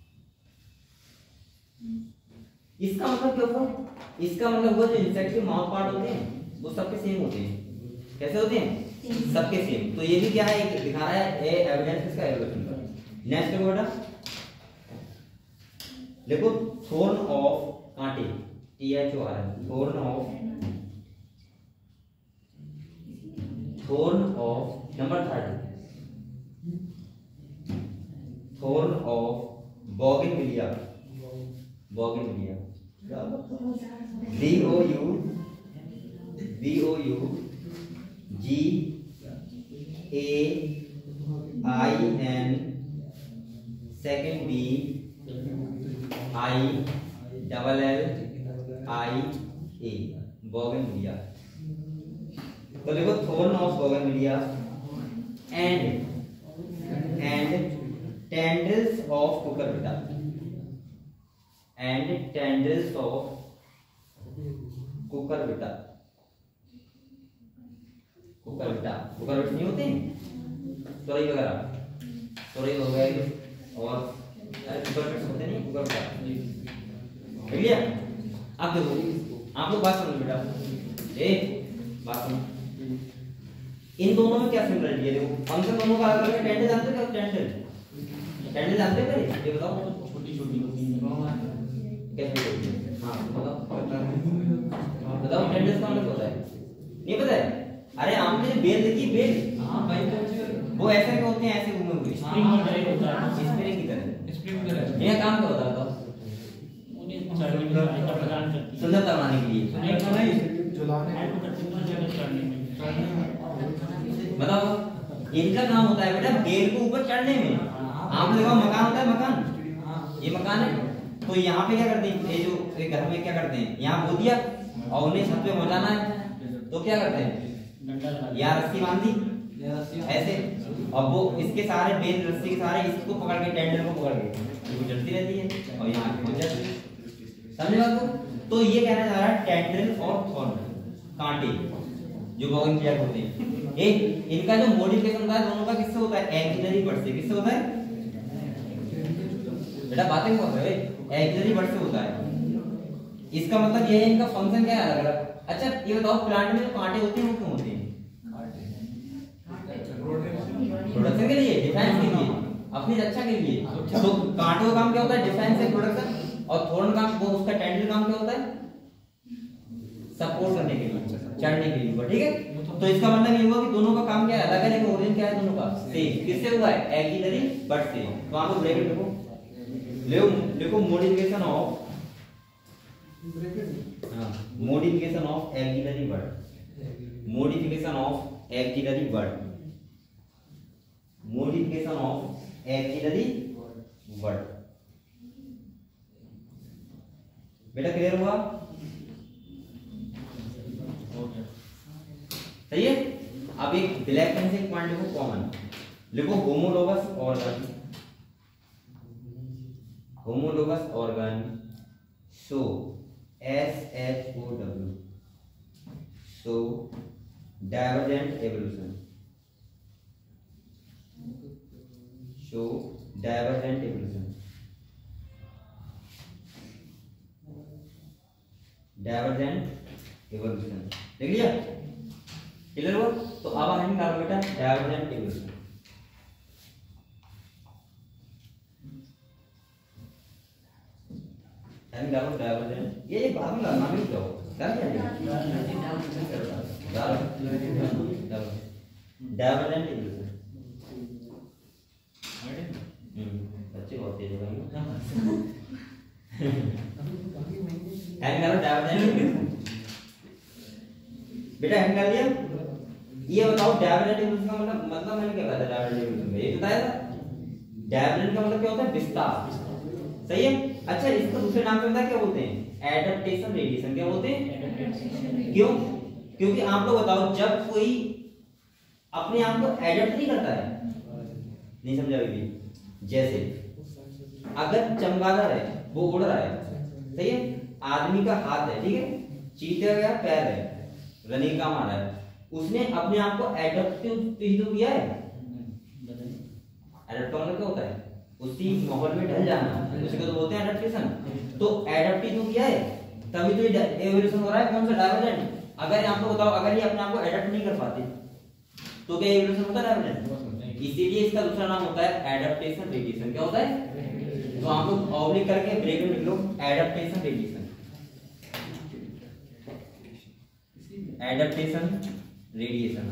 इसका मतलब क्या हुआ? इसका मतलब हुआ जो इंसेक्ट के माउथ पार्ट होते हैं वो सबके सेम होते हैं। कैसे होते हैं? सबके सेम। तो ये भी क्या है? दिखा रहा है एविडेंस किसका? एवोल्यूशन का। नेक्स्ट लिखो बेटा, देखो थोर्न ऑफ कांटे, THORN, thorn of number 3, thorn of bougainvillea, bougainvillea, BOUGAIN, second BILLIA, bougainvillea. तो देखो thorn of bougainvillea and tendrils of cucurbita, and tendrils of cucurbita, cucurbita नहीं होते हैं? तोरई वगैरह, तोरई हो गए और कुकुरबिटा होते नहीं, कुकुरबिटा। क्लियर? अब देखो, आप लोग बात समझो बेटा, एक बात सुनो, इन दोनों में क्या सिमिलरिटी है? देखो फंक्शन दोनों का अलग अलग है। टेंडल जानते हो क्या? टेंडल जानते हो? ये बताओ, छोटी छोटी होती है। कैसे होती है? हाँ बताओ टेंडल्स का मतलब होता है? नहीं पता है? अरे आपने जो बेल देखी, बेल, हाँ भाई, वो ऐसे के होते हैं, ऐसे घूमे हुए, स्प्रिंग की तरह होता है, स्प्रिंग की तरह। ये काम क्या होता है? उन्हें चढ़ने में सहायता प्रदान करती है, सुंदरता बनाने के लिए। बताओ, इनका काम होता है बेटा बेल को ऊपर चढ़ने में। आप देखो मकान होता है, मकान, ये मकान है, तो यहाँ पे क्या करते हैं? ये जो घर में क्या करते हैं? यहाँ बो दिया और उन्हें छत पे पहुंचाना है, तो क्या करते हैं? यहाँ रस्सी बांधी ऐसे, और वो इसके सारे बेल रस्सी के सारे इसको पकड़ के, टेंडल को पकड़ के वो चलती रहती है और यहाँ पहुंच जाती है। समझे बात को? तो ये कहना चाह रहा है टेंड्रिल और थॉर्न, कांटे जो बोगनविलिया होते हैं, एक इनका जो मॉडिफिकेशन होता है दोनों का किससे होता है? एक्सिलरी बर्ड से। किससे होता है बेटा? बातें कौन है? एक्सिलरी बर्ड से होता है। इसका मतलब ये है इनका फंक्शन क्या है? अलग अलग। अच्छा ये बताओ, प्लांट में जो कांटे होते हैं वो क्यों होते हैं? प्रोडक्शन के लिए, डिफेंस के लिए, अपनी रक्षा के लिए। तो कांटों का काम क्या होता है? डिफेंस से प्रोडक्शन। और थोर्न काम, वो उसका टेंडल काम क्या होता है? सपोर्ट करने के लिए, चढ़ने के लिए। ठीक है, तो इसका मतलब ये हुआ कि दोनों का काम क्या है? अलग है, लेकिन ओरिजिन क्या है दोनों का? सेम। किससे हुआ है? एक्सिलरी बर्ड से। तो आप लोग ब्रैकेट लिखो, लिखो modification of, modification of axillary bud, modification of axillary bud, modification of axillary bud. बेटा क्लियर हुआ? सही है। अब एक ब्लैक पेन से एक पॉइंट लिखो कॉमन, लिखो homologous organ, homologous organ show SHOW show divergent evolution show divergent evolution divergent evolution देख लिया क्लियर हुआ। तो अब हम निकालो बेटा डाइवर्जेंट एवोल्यूशन निकालो डाइवर्जेंट ये बाद में करना भी तो डाइवर्जेंट एवोल्यूशन बच्चे बहुत तेज है बेटा हैंग कर लिया। ये बताओ डाइवर्जेंट एवोल्यूशन का मतलब मैंने क्या बताया था डाइवर्जेंट एवोल्यूशन में, ये बताया था डाइवर्जेंट का मतलब क्या होता है विस्तार, सही है। अच्छा इसको दूसरे नाम से क्या बोलते हैं एडेप्टेशन रेडिएशन, क्या बोलते हैं क्यों? क्योंकि आप लोग बताओ जब कोई अपने आप को एडेप्ट नहीं करता है, नहीं समझा अभी, जैसे अगर चमगादड़ है वो उड़ रहा है, सही है, आदमी का हाथ है, ठीक है, चीते का पैर है, रनिंग का मारा है, उसने अपने आप को एडप्ट तो किया है। एडप्ट का मतलब क्या होता है उसी माहौल में ढल जाना, उसी को तो बोलते हैं एडेप्टेशन। तो एडेप्ट किया है तभी तो ये एवोल्यूशन हो रहा है। कौन सा डाइवर्जेंट? अगर आप लोग बताओ अगर ये अपने आप को एडेप्ट नहीं कर पाते तो क्या एवोल्यूशन होता है डाइवर्जेंट? इसीलिए इसका दूसरा नाम होता है एडेप्टेशन रेडिएशन। क्या होता है? तो आप लोग ऑब्लिक करके ब्रेक में लिख लो एडेप्टेशन रेडिएशन, एडेप्टेशन रेडिएशन।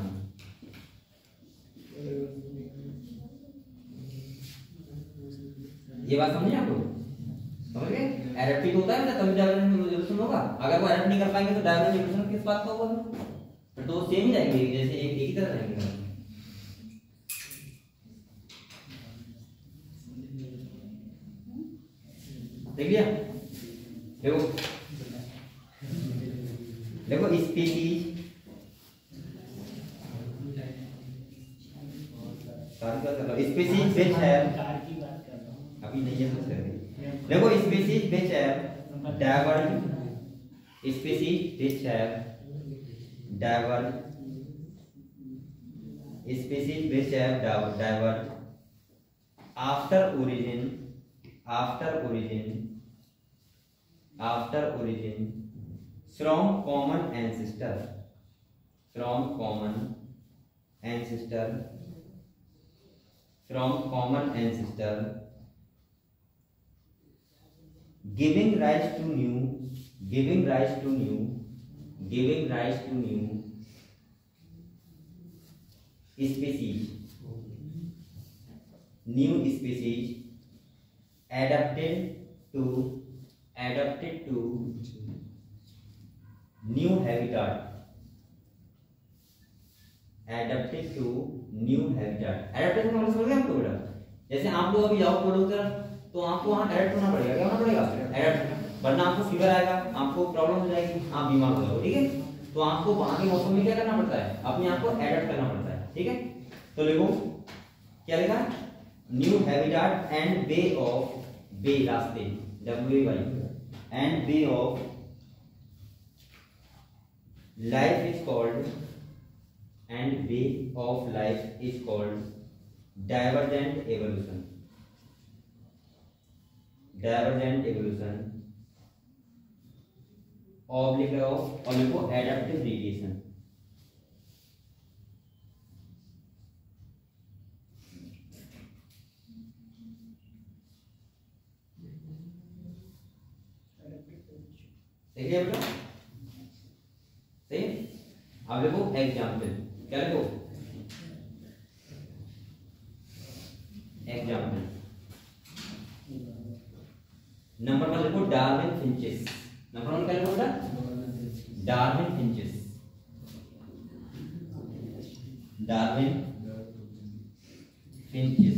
ये बात समझे आप लोग? समझ गए? एडेप्टिव होता है ना तभी डाइवर्जेंट एवोल्यूशन होगा। अगर वो एडेप्ट नहीं कर पाएंगे तो डाइवर्जेंट एवोल्यूशन किस बात का होगा? फिर तो सेम ही रहेंगे, जैसे एक ही तरह रहेंगे। देख लिया? देखो देखो स्पीशीज स्पीशीज विच हैव, अभी नहीं है सोच रहे, देखो species which have diverge, species which have diverge, species which have diverge after origin from common ancestor giving rise to new species adapted to new habitat, adaptation मतलब समझ गए आपको बेटा? जैसे आप लोग अभी जाओ पड़ोस तरफ तो आपको वहां एडेप्ट होना पड़ेगा। क्या होना पड़ेगा? एडेप्ट, वरना आपको फीवर आएगा, आपको प्रॉब्लम हो जाएगी, आप बीमार हो जाओगे, ठीक है। तो आपको वहां के मौसम में क्या करना पड़ता है? अपने आप को एडेप्ट करना पड़ता है, ठीक है। तो लिखो क्या लिखा? New habitat and way of, way रास्ते, WAY, and way of life is called, and way of life is called divergent evolution, oblique of adaptive radiation। देखिए बेटा सही। अब देखो एग्जाम्पल, क्या लिखो? एग्जाम्पल नंबर 1 लिखो डार्विन फिंचेस। नंबर 1 क्या लिखो बेटा? डार्विन फिंचेस, डार्विन फिंचेस,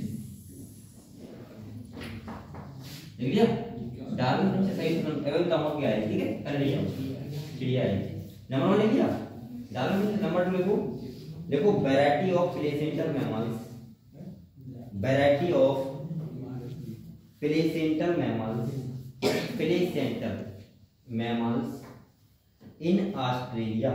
देख लिया? डार्विन फिंचेस सही एवं काम हो गया है, ठीक है, कर लिया, चिड़िया है। नंबर 1 लिख दिया डार्विन फिंचेस। नंबर 2 लिखो, देखो variety of placental mammals, variety of placental mammals in Australia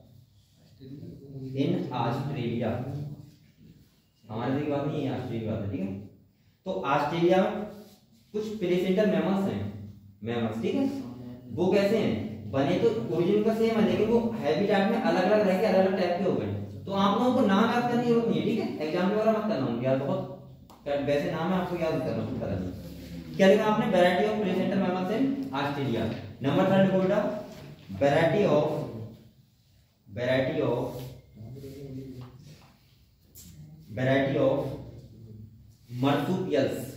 हमारे देश की बात नहीं है, ऑस्ट्रेलिया की बात है, ठीक है। तो ऑस्ट्रेलिया में कुछ प्लेसेंटल मैमल्स हैं, ठीक है। वो कैसे हैं, बने तो ओरिजिन का सेम है, लेकिन वो हैबिटेट में अलग अलग रह के अलग अलग टाइप के हो गए। तो आप लोगों को नाम याद करने की जरूरत नहीं है, ठीक है। एग्जाम वगैरह मत करना होंगे यार, बहुत वैसे नाम है, आपको याद करना पड़ता है। क्या लिखा आपने, variety of placental mammals in Australia. Number 3 बोला variety of marsupials,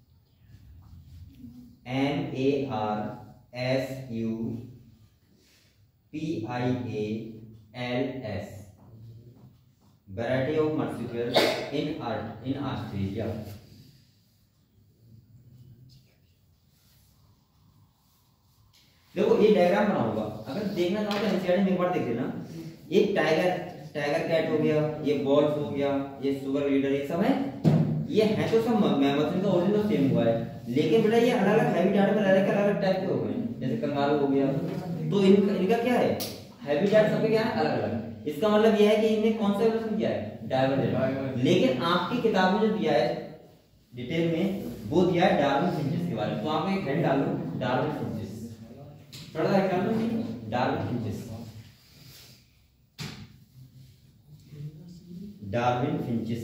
MARSUPIALS, variety of marsupials in Australia। देखो ये डायग्राम बनाऊंगा, अगर देखना चाहो तो एनसीईआरटी में एक बार देख लेना। एक टाइगर कैट हो गया, ये बॉल्स हो गया, ये सुगर लीडर, ये सब है, ये है तो सब मैमल्स, इनका ओरिजिन तो सेम हुआ है, लेकिन बेटा ये अलग अलग हैबिटेट में रह रहे के अलग अलग टाइप के हो गए। जैसे कंगारू हो गया, तो इनका क्या है, हैबिटेट सबके क्या है, अलग अलग। इसका मतलब ये है कि इनने कौन सा एवोल्यूशन किया है, डाइवर्जेंट। लेकिन आपकी किताब में जो दिया है डिटेल में, वो दिया है डार्विन फिंचेस के बारे में। तो आप एक हेड डालो, डार्विन फिंचेस, पढ़ा है क्या डार्विन फिंचेस।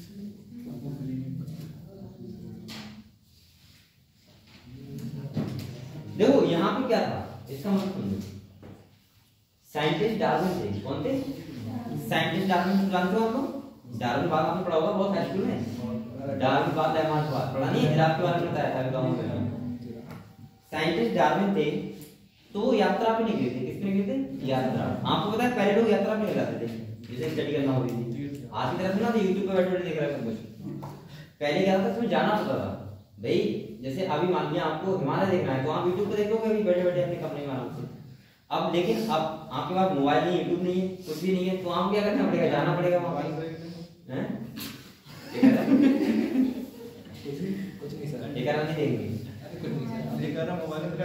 देखो यहाँ पे क्या था, इसका मतलब समझो। साइंटिस्ट डार्विन थे, कौन थे, साइंटिस्ट डार्विन। जानते हो आप लोग, डार्विन बाग आपने पढ़ा होगा बहुत हाई स्कूल में। डार्विन बाग लेमार्क बाग पढ़ा नहीं है, जिराफ के बारे में बताया था गांव में। साइंटिस्ट डार्विन थे, तो वो यात्रा पे निकले थे। किस पे निकले थे, यात्रा। आपको पता है पहले लोग यात्रा पे निकलते थे, जैसे स्टडी करना हो रही थी। आज की तरह से ना यूट्यूब पे बैठे बैठे देख रहे हैं सब कुछ। पहले क्या था, तुम्हें जाना होता था भाई। जैसे अभी मान लिया आपको हिमालय देखना है, तो आप यूट्यूब पे देख लोगे अभी बैठे बैठे अपने कमरे में आराम से। अब लेकिन अब आपके पास मोबाइल नहीं, यूट्यूब नहीं है, कुछ भी नहीं है, तो आपको क्या करना पड़ेगा, जाना पड़ेगा वहां पे। हैं कुछ नहीं सर, ये करना नहीं देंगे, कुछ नहीं सर, लेकर मोबाइल में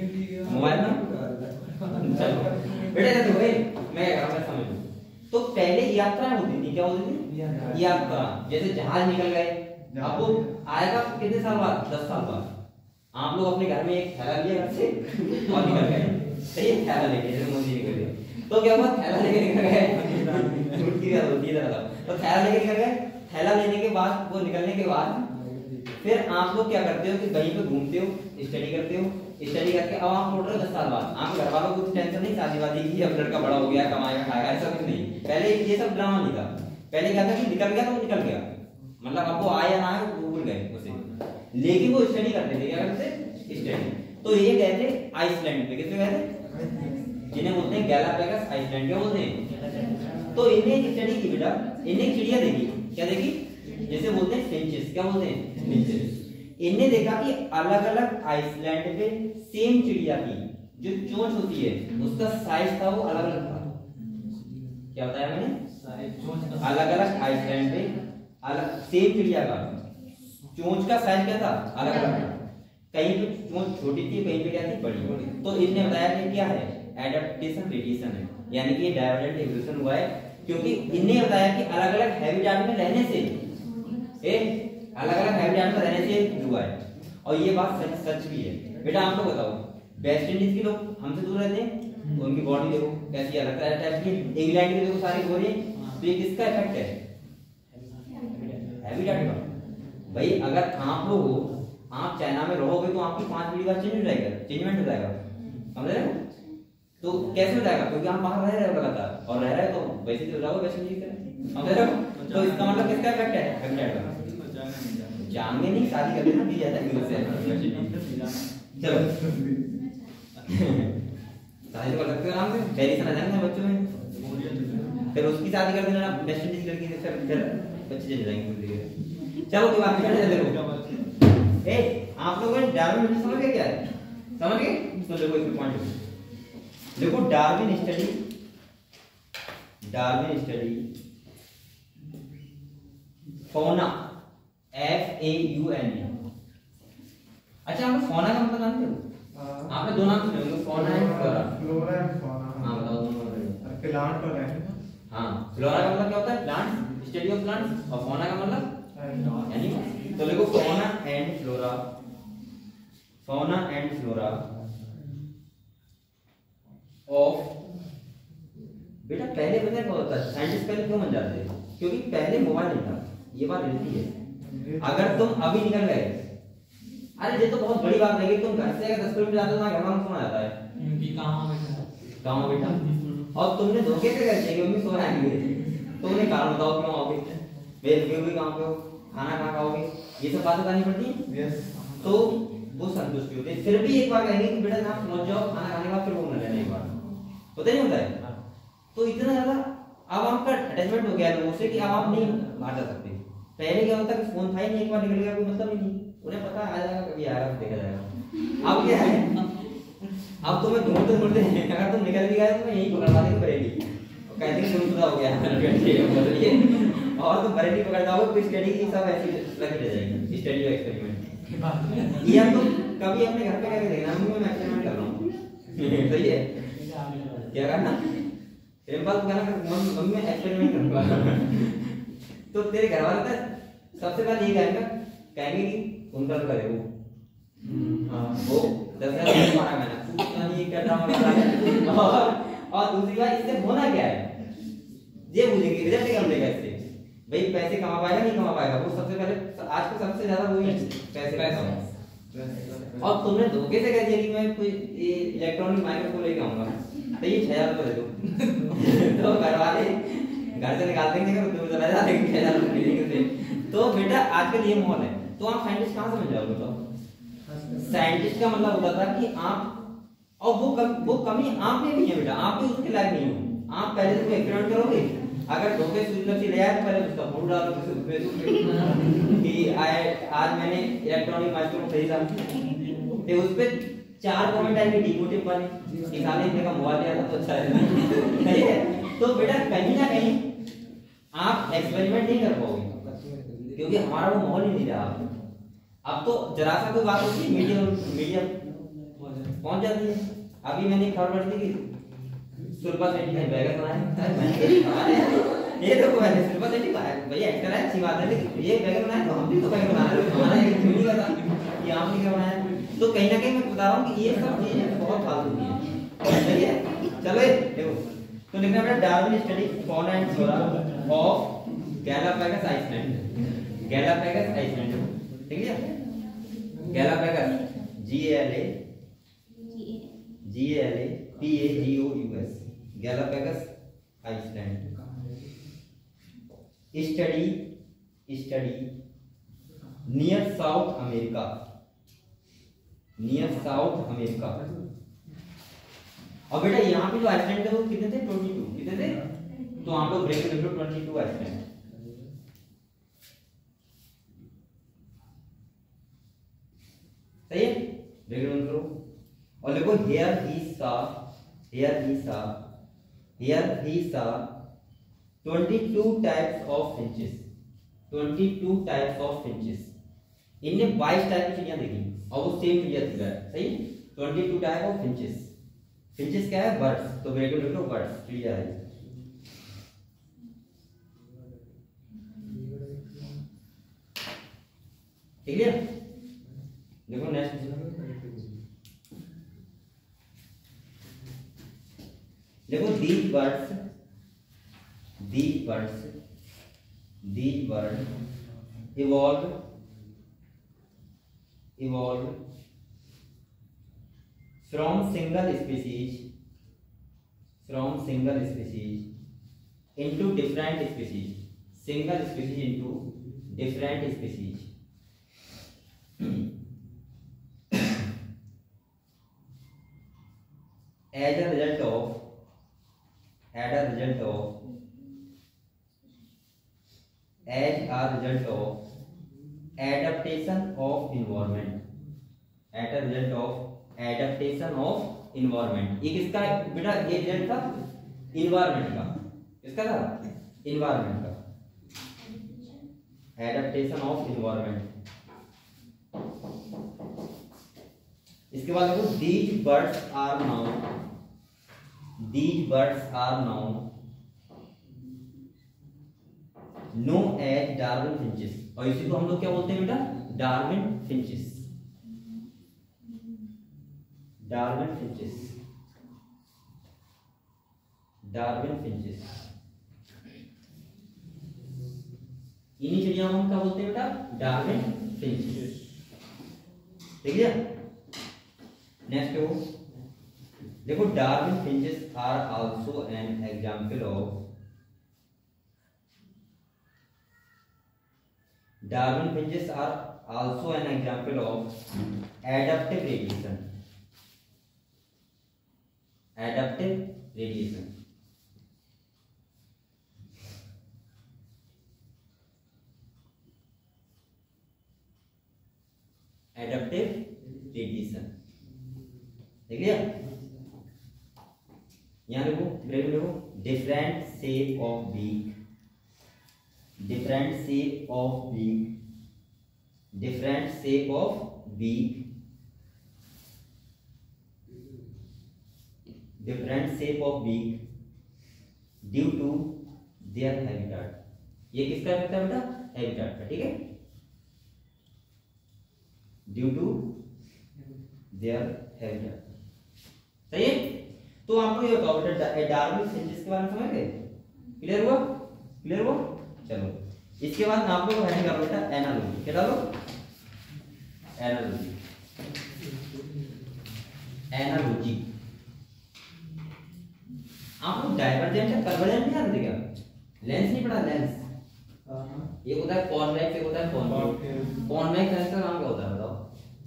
चलो बेटा देखो भाई, मैं क्या कर रहा हूं समझ लो। तो पहले यात्राएं होती थी, क्या होती थी, यात्रा। जैसे जहाज निकल गए, अब वो आएगा कितने साल बाद, 10 साल बाद। आप लोग अपने घर में एक थैला लिया घर से और निकल गए, सही है, थैला लेके, जैसे मोदी निकल गए। तो क्या हुआ, थैला लेके निकल गए, छुट्टी का होती है थैला। तो थैला लेके निकल गए, थैला लेने के बाद, वो निकलने के बाद फिर आप लोग क्या करते हो कि कहीं पे घूमते हो, स्टडी करते हो, स्टडी करके अब आप लौट रहे हो 10 साल बाद। आपके घर वालों को कुछ टेंशन नहीं शादी वादी की, अब लड़का बड़ा हो गया, कमाएगा खाएगा, ऐसा कुछ नहीं। पहले ये सब ड्रामा नहीं था। पहले क्या था कि निकल गया तो निकल गया, मतलब आपको आया या ना आया वो भूल गए उसे, लेकिन वो स्टडी करते थे। क्या करते, स्टडी। तो ये गए थे आइसलैंड पे, किसपे गए थे, जिन्हें बोलते हैं गैलापागोस आइसलैंड, क्या बोलते हैं। तो इन्हें स्टडी की बेटा, इन्हें चिड़िया देखी, क्या देखी, जैसे बोलते हैं फिंचेस, क्या बोलते हैं, फिंचेस। इन्हें देखा कि अलग अलग आइसलैंड पे सेम चिड़िया की जो चोंच होती है उसका साइज था, वो अलग अलग था। क्या बताया मैंने, अलग अलग आइसलैंड पे अलग सेम चिड़िया का चोंच का साइज क्या था, अलग अलग था। कहीं पे चोंच छोटी थी, कहीं पे क्या थी, बड़ी। तो इन्होंने बताया कि क्या है, एडेप्टेशन रेडिएशन है, यानी कि डाइवर्जेंट इवोल्यूशन हुआ है, क्योंकि इन्हें बताया कि अलग अलग हैबिटेट में रहने से, अलग अलग हैबिटेट में रहने से हुआ है। और ये बात सच भी है बेटा। आप लोग बताओ, वेस्ट इंडीज के लोग हमसे दूर रहते हैं, तो उनकी बॉडी देखो कैसी अलग टाइप की, इंग्लैंड के देखो सारी गोरी, तो ये किसका इफेक्ट है, हैबिटेट का। भाई अगर आप लोग हो, आप चाइना में रहोगे तो आपकी 5 पीढ़ी बाद चेंजमेंट हो जाएगा, समझ रहे हो। तो कैसे हो जाएगा, क्योंकि आप बाहर रह रहे हो लगातार, और रह रहे हो तो वैसे तो रहोगे वैसे नहीं करें, समझ रहे हो। तो इसका मतलब किसका इफेक्ट है, हैबिटेट का। जाएंगे नहीं, शादी कर लेना, दी जाता है चलो शादी तो कर सकते हो आराम से, पहली से ना जाएंगे बच्चों में, फिर उसकी शादी कर देना वेस्ट इंडीज लड़की से, फिर बच्चे चले जाएंगे। चलो कोई बात नहीं, ए आप लोगों ने डार्विन समझ गए, क्या है समझ गए। तो देखो इसमें पॉइंट देखो, डार्विन स्टडी फौना, FAUNA, अच्छा आपने फौना का मतलब जानते हो? आपने दो नाम सुने होंगे, fauna and flora. Flora and fauna. हाँ बताओ दोनों मतलब। प्लांट और एनिमल। हाँ फ्लोरा का मतलब क्या होता है? प्लांट, स्टडी ऑफ प्लांट्स, और फौना का मतलब एनिमल। तो देखो fauna and flora, fauna and flora of, बेटा पहले पता है क्या होता है? साइंटिस्ट पहले क्यों बन जाते हैं? क्योंकि पहले मोबाइल नहीं था, ये बात रियलिटी है। अगर तुम अभी निकल गए, अरे ये तो बहुत बड़ी बात है कि तुम घर से अगर 10 किलोमीटर जाते हो तो घर वालों को फोन आता है कहाँ बेटा, और तुमने धोखे से कर दिया कि मम्मी सो रही है, तो उन्हें कारण बताओ क्यों आओगे, वे भी कहाँ पे हो, खाना कहाँ खाओगे, ये सब बातें करनी पड़ती है। तो वो संतुष्टि होती है। फिर भी एक बार कहेंगे कि बेटा ना पहुंच जाओ, खाना खाने के बाद फिर वो न लेना, एक बार होता नहीं होता है। तो इतना ज्यादा अब आपका अटैचमेंट हो गया है लोगों से कि अब आप नहीं बाहर जा सकते। पहले क्या होता कि फोन था ही नहीं, एक बार निकल गया कोई मतलब ही नहीं, उन्हें पता आ जाएगा कभी आएगा देखा जाएगा। अब क्या है, अब तुम्हें ढूंढते ढूंढते अगर तुम निकल भी गए तो मैं यही पकड़वा देंगे बरेली, और कहते हैं तुम खुदा हो गया और तुम बरेली पकड़ जाओगे तो स्टडी की सब ऐसी लगी रह जाएगी, स्टडी और एक्सपेरिमेंट। ये तुम कभी अपने घर पे करके देखना, मम्मी मैं एक्सपेरिमेंट कर रहा हूँ सही है क्या करना, सिंपल तो कहना मम्मी मैं एक्सपेरिमेंट करूंगा तो तेरे घर वाले तो सबसे पहले ये कहेंगे कि उनका तो करे वो हाँ वो 10,000 मारा मैंने ये कर रहा और दूसरी बात इससे होना क्या है, ये पूछेंगे रिजल्ट क्या मिलेगा इससे, भाई पैसे कमा पाएगा नहीं कमा पाएगा, वो सबसे पहले आज को सबसे ज्यादा वही पैसे कमाएगा। और तुमने धोखे से कह दिया कि मैं कोई इलेक्ट्रॉनिक माइक्रोफोन लेके आऊंगा तो ये 6,000 रुपये दे दो तो घर वाले घर से निकाल देंगे, तो चला जा देंगे 6,000 रुपये मिलेंगे। तो बेटा आजकल ये माहौल है, तो आप साइंटिस्ट कहाँ से बन जाओगे? तो साइंटिस्ट का मतलब होता था कि आप, और वो कमी आप में भी है बेटा, आप भी उसके लायक नहीं हो। आप पहले तो एक्सपेरिमेंट करोगे, अगर धोखे से ले आए तो पहले उसका फोटो डालो फेसबुक कि आज मैंने इलेक्ट्रॉनिक माइक्रोफोन खरीदा, तो उस पे 4 कमेंट आएंगे डिमोटिव वाले कि साले इतने का मोबाइल लिया था तो अच्छा है सही है। तो बेटा कहीं ना कहीं आप एक्सपेरिमेंट नहीं कर पाओगे क्योंकि हमारा वो माहौल ही नहीं रहा। अब तो जरा सा कोई बात होती है मीडिया पहुंच जाती है। अभी मैंने एक खबर पढ़ी थी कि सुरपा सेठी ने बैगन बनाए, ये देखो मैंने सुरपा सेठी भैया एक्टर है अच्छी बात है, लेकिन ये बैगन बनाए तो हम भी तो बैगन बना रहे हैं, हमारा एक नहीं का था कि आप नहीं बनाया। तो कहीं ना कहीं मैं बता रहा हूँ कि ये सब चीजें बहुत फालतू की है, सही है। चलो देखो तो लिखना बेटा Darwin study fauna and flora of Galapagos island, Galapagos island ठीक है, Galapagos GALAPAGOUS Galapagos island. Study near South America, near South America. और बेटा यहाँ पे जो आइसलैंड थे वो कितने थे? 22 कितने थे? तो आप लोग ब्रेक लिख लो 22 आइसलैंड। सही है, ब्रेक डाउन करो और देखो हियर ही सा 22 types of finches, 22 types of finches. इनने 22 टाइप की चिड़िया देखी और वो सेम चिड़िया दिख रहा है, सही। 22 टाइप ऑफ फिंचेस, फिंचेस क्या है? बर्ड्स, तो ब्रैकेट लिख लो बर्ड्स, चिड़िया है। ठीक है, देखो नेक्स्ट देखो these birds evolved from single species into different species, single species into different species as a result of adaptation of environment, ये किसका बेटा? ये रिजल्ट था इन्वायरमेंट का, किसका था? इन्वायरमेंट का, एडेप्टेशन ऑफ इन्वायरमेंट। इसके बाद देखो these birds are now known as Darwin finches, और इसी को हम लोग क्या बोलते हैं बेटा? Darwin finches. Darwin finches, Darwin finches, इन्हीं चिड़िया को हम क्या बोलते हैं बेटा? Darwin finches. ठीक है। नेक्स्ट देखो Darwin finches are also an example of Darwin finches are also an example of adaptive radiation. Adaptive radiation. Adaptive radiation. देख लिया? यहाँ देखो, ब्रेक में देखो, different shape of beak. Different shape of beak, different shape of beak, different shape of beak due to their habitat. ये किसका इफेक्ट है बेटा? हैबिटाट का। ठीक है, ड्यू टू देयर हैबिटाट। सही है। तो आपको ये बताओ बेटा, डार्विन फिंचेस के बारे में समझ गए? क्लियर हुआ? क्लियर हुआ? चलो इसके बाद आप लोग हेडिंग करो बेटा एनालॉजी। क्या डालो? एनालॉजी। एनालॉजी आप लोग डाइवर्जेंट या कन्वर्जेंट नहीं जानते क्या? लेंस नहीं पढ़ा? लेंस ये होता है कॉन्वेक्स, एक होता है कॉन्केव। कॉन्वेक्स लेंस का काम क्या होता है बताओ?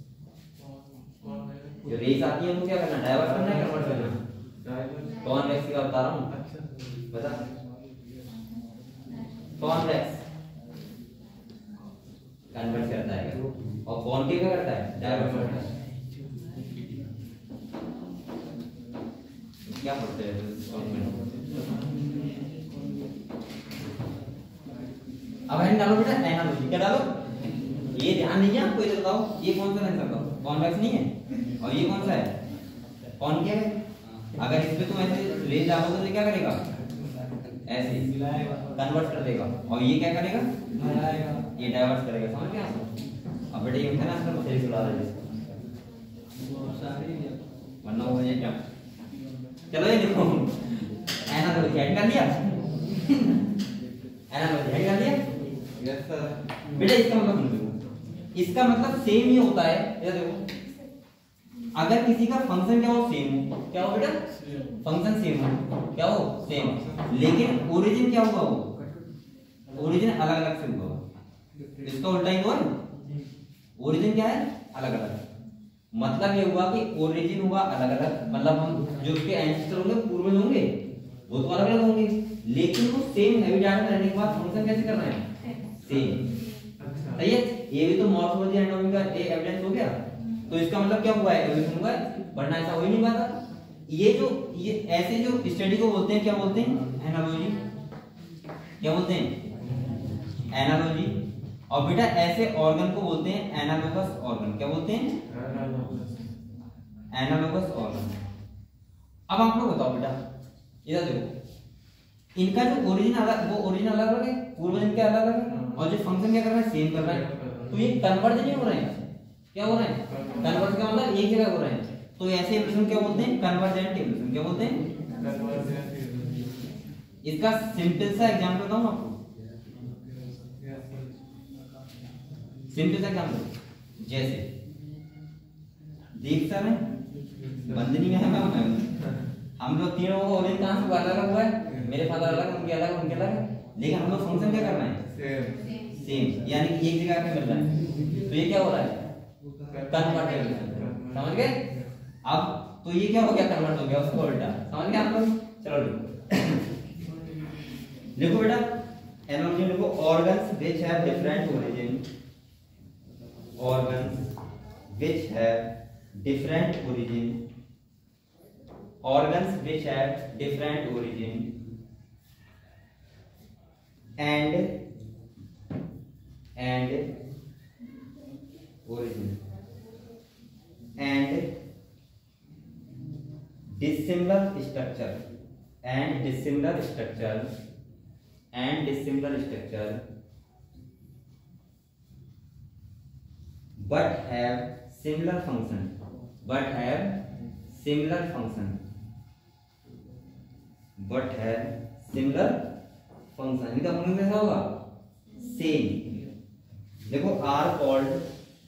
जो रेस आती है उनको क्या करना? डाइवर्ट करना है, कन्वर्ट करना? कॉन्वेक्स की बात बता रहा हूँ, बता। कॉन्वेक्स कन्वर्ट करता है और कॉन्केव क्या करता है? डाइवर्ट करता है। क्या पढ़ते हैं? अब है डालो बेटा एनालॉजी। क्या डालो? ये ध्यान नहीं है आपको, इधर बताओ ये कौन सा लेंस बताओ? कॉन्वेक्स नहीं है, और ये कौन सा है? कॉन्केव है। अगर इस पे तुम ऐसे लेंस डालोगे तो ये क्या करेगा? ऐसे कन्वर्ट कर देगा, और ये क्या करेगा? ये डाइवर्ट करेगा। समझ गए आप? अब बेटा ये होता है ना आंसर सही सुना रहे हैं, वरना हो जाए क्या? चलो ये देखो एनालॉजी ऐड कर लिया, एनालॉजी ऐड कर लिया। Yes sir. बेटा इसका मतलब देखो, इसका मतलब सेम ही होता है। ये देखो अगर किसी का फंक्शन क्या हो? सेम हो। क्या हो बेटा? फंक्शन सेम हो। क्या हो? सेम। लेकिन ओरिजिन क्या होगा? वो ओरिजिन अलग अलग से होगा। इसका उल्टा ही हुआ है। ओरिजिन क्या है? अलग अलग। मतलब ये हुआ कि ओरिजिन हुआ अलग अलग, मतलब हम जो उसके एंसेस्टर होंगे, पूर्वज होंगे, वो तो अलग अलग होंगे, लेकिन वो सेम हैबिटेट में रहने के बाद फंक्शन कैसे करना है? सेम। सही है। ये भी तो मॉर्फोलॉजी एनाटॉमी का एविडेंस हो गया। तो इसका मतलब क्या हुआ है? एवोल्यूशन हुआ है, वरना ऐसा हो ही नहीं पाता। ये ऐसे जो स्टडी को बोलते हैं, क्या बोलते हैं? एनालॉजी। क्या बोलते हैं? एनालॉजी। और बेटा ऐसे ऑर्गन को बोलते हैं एनालोगस ऑर्गन। क्या बोलते हैं? Analogous organ. अब आप लोग बताओ बेटा, इधर देखो, इनका जो ओरिजिन अलग, वो ओरिजिन अलग अलग है, पूर्वज इनके अलग अलग है, और जो फंक्शन क्या कर रहा है? सेम कर रहा है। तो ये कन्वर्ज नहीं हो रहे हैं। क्या हो रहे हैं? कन्वर्ज का मतलब एक जगह हो रहे हैं। तो ऐसे इवोल्यूशन क्या बोलते हैं? Convergent evolution. क्या बोलते हैं? इसका सिंपल सा एग्जांपल बताऊं आपको? सिंपल सा एग्जांपल, जैसे दीक्षा में, बंदनी में है, हम लोग तीनों को ओरिजिन कहां से अलग हुआ है? मेरे फादर अलग, उनके अलग, उनके अलग, लेकिन हम लोग फंक्शन क्या करना है? सेम। यानी कि एक जगह पे मिल रहा है। तो ये क्या हो रहा है? कन्वर्ट है। समझ गए? अब तो ये क्या हो गया? कन्वर्ट हो गया, उसको उल्टा। समझ गए आप लोग? चलो देखो बेटा एनालॉजी देखो, organs which have different origin, organs which have different origin, organs which have different origin and origin and structure and dissimilar structure but have similar function इनका फंक्शन कैसा होगा सेम। देखो are called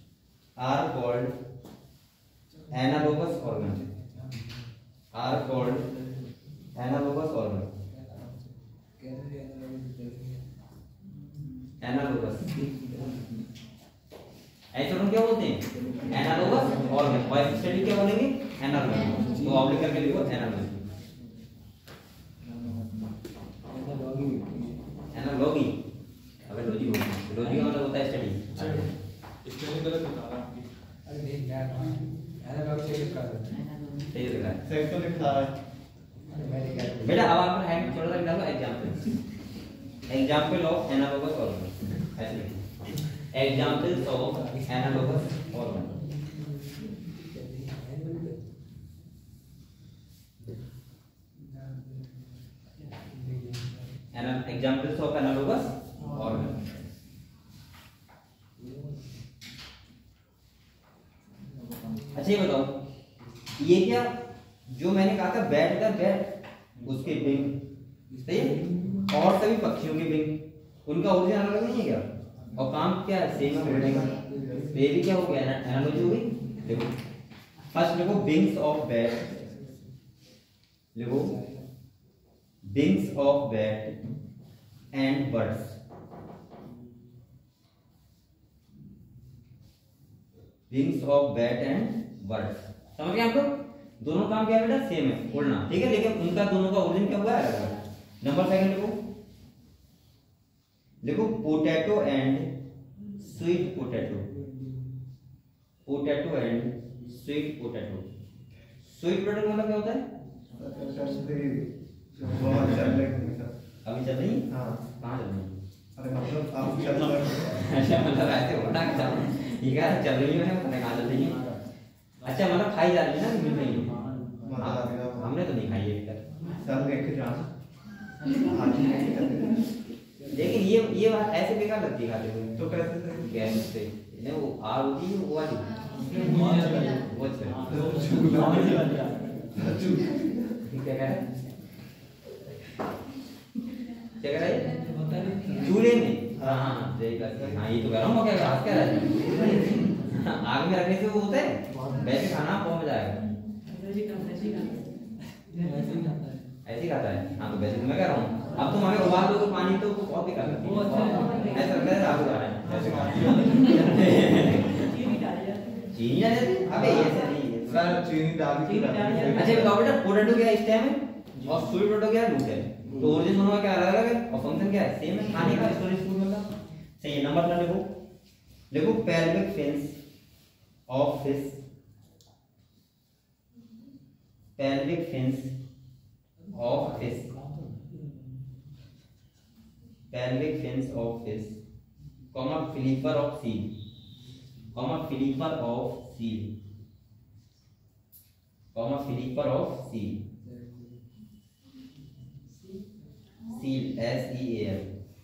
analogous organ analogous ऐसे हम क्या बोलते हैं एनालोगस ऑर्गन, और स्टडी क्या बोलेंगे एनालॉजी। तो ऑब्लिक करके लिखो एनालॉजी। एनालॉजी अबे लॉजी का मतलब होता है स्टडी। स्टडी गलत बता रहा हूं। अरे नहीं यार एनालॉजी से लिखा है, सही लिखा है, सही तो लिखा है। बेटा अब आप हैंड छोटा सा निकालो एग्जांपल ऑफ एनालॉगस ऑर्गन, ऐसे लिखो examples of analogous organ. Examples of analogous organ. अच्छा ये बताओ, ये क्या जो मैंने कहा था बैट का बैट उसके विंग सही है, और सभी पक्षियों के विंग उनका ओरिजिन अलग नहीं है क्या, और काम क्या है सेम है बोलने का। तो ये भी क्या हो गया एनालॉजी हो गई। देखो फर्स्ट लिखो विंग्स ऑफ बैट, लिखो wings of bat and birds. Wings of bat and birds समझ गए आपको। दोनों काम क्या है बेटा सेम है उड़ना, ठीक है, लेकिन उनका दोनों का ओरिजिन क्या हुआ है अलग अलग। नंबर सेकंड लिखो potato and sweet potato, potato and sweet potato. Sweet potato मतलब क्या होता है अभी चल रही है। हाँ कहाँ चल रही है? अरे मतलब आप चल रहे हो। अच्छा मतलब ऐसे होना कि चल ये क्या चल रही है पता कहाँ चल रही है। अच्छा मतलब खाई जा रही है ना, मिल रही है। हमने तो नहीं खाई है अभी तक। चल देख के जाना आज नहीं करते। लेकिन ये बात ऐसे बेकार लगती है खाते हुए। तो कैसे गैस से नहीं वो आग होती है वो वाली वो अच्छा क्या कह रहा है क्या कह रहा है चूल्हे में। हाँ सही बात है। हाँ ये तो कह रहा हूँ क्या आग क्या रहा है आग में रखने से वो होता है वैसे खाना पहुंच जाएगा ऐसे ही खाता है। हाँ तो वैसे तो मैं कह रहा हूँ अब तुम हमें उबाल दो तो पानी तो बहुत ही कर सकती है। ऐसा लगता है आग उगा रहे हैं चीनी डाल जाती अबे ऐसे नहीं सर चीनी डाल दी। अच्छा बताओ बेटा पोटैटो क्या स्टेम है और स्वीट पोटैटो क्या रूट है, तो ओरिजिन दोनों का क्या अलग अलग है और फंक्शन क्या है सेम है खाने का स्टोरेज फूड मतलब सही है। नंबर ना लिखो pelvic fins of fish, pelvic fins of fish, pelvic fins of fish, comma flipper of seal, comma flipper of seal, comma flipper of seal, seal S-E-A-L।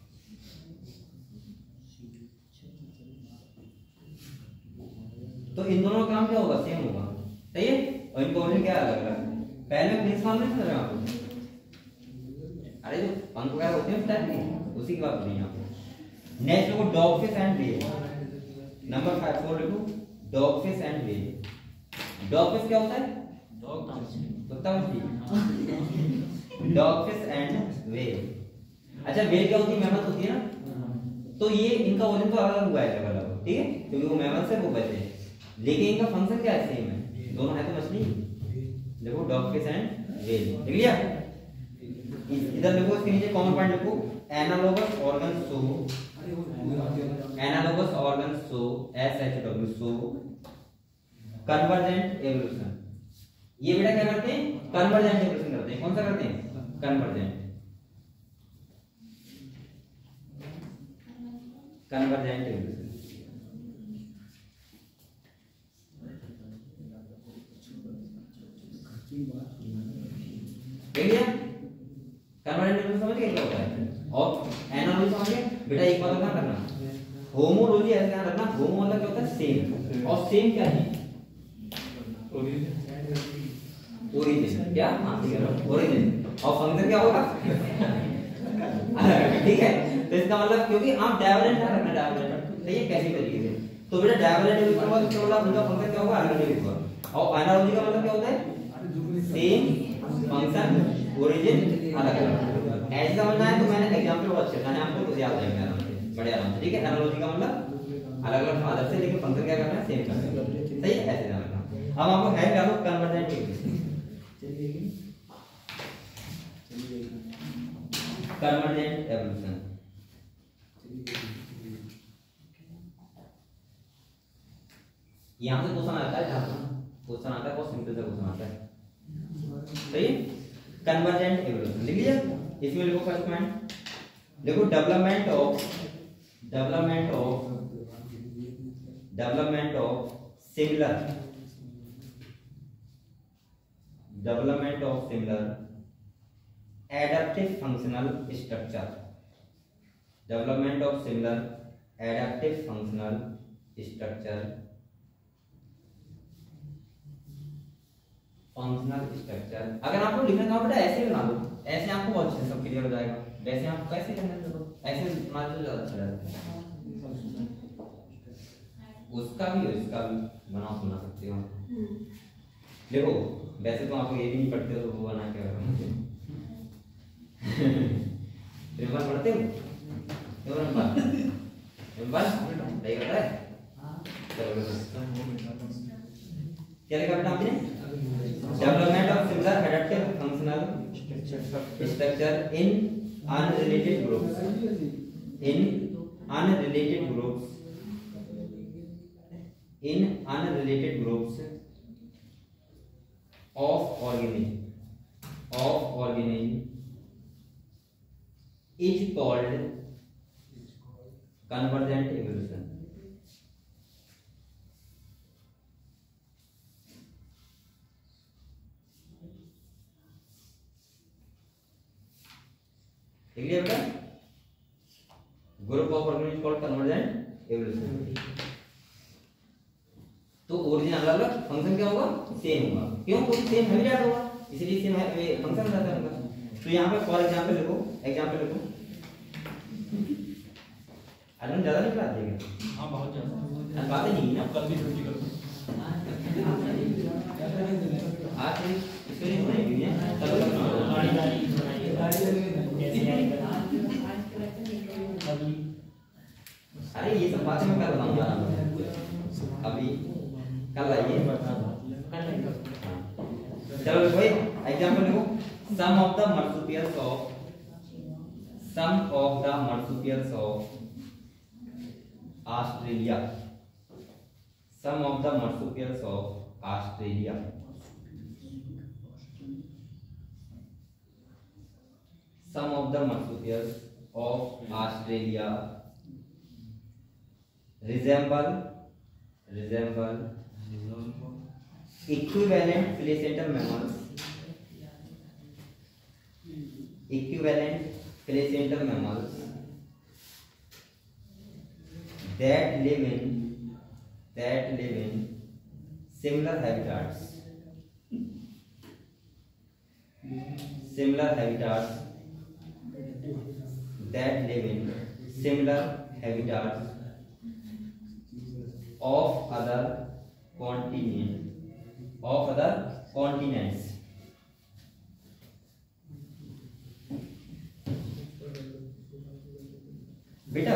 तो इन दोनों का काम क्या होगा सेम होगा सही है, और इनका ओरिजिन क्या अलग अलग। पहले प्रिंस मालूम नहीं था आपको, अरे जो पंख वगैरह होते हैं उस टाइप के उसी की बात हो रही है आपको। नेक्स्ट लिखो dog fish and whale. Number 4 लिखो dog fish and whale. Dog fish क्या होता है कुत्ता मछली। Dog fish and whale. अच्छा व्हेल क्या होती है मैमल होती है ना, तो ये इनका ओरिजिन तो अलग हुआ है अलग, ठीक है, क्योंकि वो मैमल से वो वैसे है, लेकिन इनका फंक्शन क्या है सेम है, दोनों है तो मछली। देखो डॉग फिश एंड व्हेल लिख लिया। इधर देखो इसके नीचे कॉमन पॉइंट लिखो analogous organ show, analogous organ show SHW show convergent evolution. ये बेटा क्या करते हैं कन्वर्जेंट एवोल्यूशन करते हैं। कौन सा करते हैं कन्वर्जेंट, कन्वर्जेंट एवोल्यूशन। और एनालॉजी समझ गए बेटा? एक बात ध्यान रखना, होमोलॉजी ऐसे ध्यान रखना, होमो मतलब क्या होता है? सेम, और सेम क्या है? ओरिजिन। क्या? हाँ ठीक है, ओरिजिन। और फंक्शन क्या होगा? ठीक है, तो इसका मतलब क्योंकि आप डाइवरेंट ना रखना, डाइवरेंट सही है कैसी तरीके से, तो बेटा डाइवरेंट होगा तो क्या होगा? उनका फंक्शन क्या होगा? अलग होगा। और एनालॉजी का मतलब क्या होता है? सेम फंक्शन ओरिजिन अलग अलग। ऐसे समझना है तो मैंने एग्जांपल बहुत अच्छे बताने आपको, तो याद रहेंगे आराम से, बड़े आराम से। ठीक है, एनालॉजी का मतलब अलग अलग फादर से, लेकिन फंक्शन क्या करना है? सेम करना है। सही है, ऐसे ध्यान रखना। अब आपको है क्या? तो कन्वर्जेंट इक्वेशन, कन्वर्जेंट एवोल्यूशन। यहां से क्वेश्चन आता है, क्वेश्चन आता है, बहुत सिंपल सा क्वेश्चन आता है। सही है, कन्वर्जेंट एवोल्यूशन लिख लिया। इसमें लिखो फर्स्ट पॉइंट, देखो development of similar adaptive functional structure, development of similar adaptive functional structure, अगर आपको लिखना था बेटा ऐसे ही बना लो, ऐसे आपको बहुत अच्छे से सब क्लियर हो जाएगा। वैसे आप कैसे करना है, ऐसे मान लो ज्यादा अच्छा रहता है। उसका भी इसका भी बना सुना सकते हो। देखो वैसे तो आपको ये भी नहीं पढ़ते तो वो बना क्या रिवर पढ़ते हो? बस नहीं करता है। क्या लिखा बेटा आपने? Development of similar adaptive functional structure in unrelated groups of organism is called convergent evolution. ठीक है बेटा, group of organism called convergent evolution. तो ओरिजिन अलग अलग, फंक्शन क्या होगा? सेम होगा। क्यों? क्योंकि सेम हैबिटेट होगा, इसलिए सेम फंक्शन रहता है उनका। तो यहाँ पे फॉर एग्जांपल लिखो, अरे ज्यादा नहीं पढ़ाते हैं? हाँ बहुत ज्यादा बातें नहीं है ना, कल भी छुट्टी करो। आज इसके लिए बनाएंगे क्या? गाड़ी अरे ये सब बातें मैं कल बताऊंगा, अभी कल आइए। चलो कोई एग्जांपल लिखो, some of the marsupials of Australia, some of the marsupials of Australia resemble equivalent placental mammals that live in similar habitats of other continents. बेटा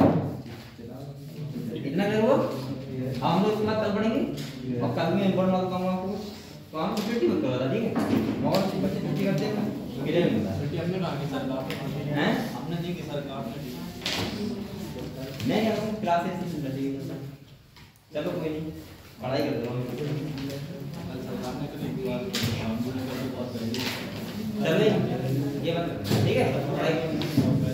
इतना कर वो, हम लोग इसके बाद कल पढ़ेंगे, और कल में इम्पोर्टेंट बात कहूँगा आपको, तो हम छुट्टी मत करो, ठीक है? बहुत बच्चे छुट्टी करते हैं ना, क्लियर नहीं होता। छुट्टी हमने कहा कि सरकार हैं? हमने दी कि सरकार ने दी। मैं क्या करूँ, क्लासेस लगी। चलो कोई नहीं, पढ़ाई करते रहो। कल सरकार ने कल एक बार हम लोगों ने कल बहुत पहले चलो ये बात ठीक है, पढ़ाई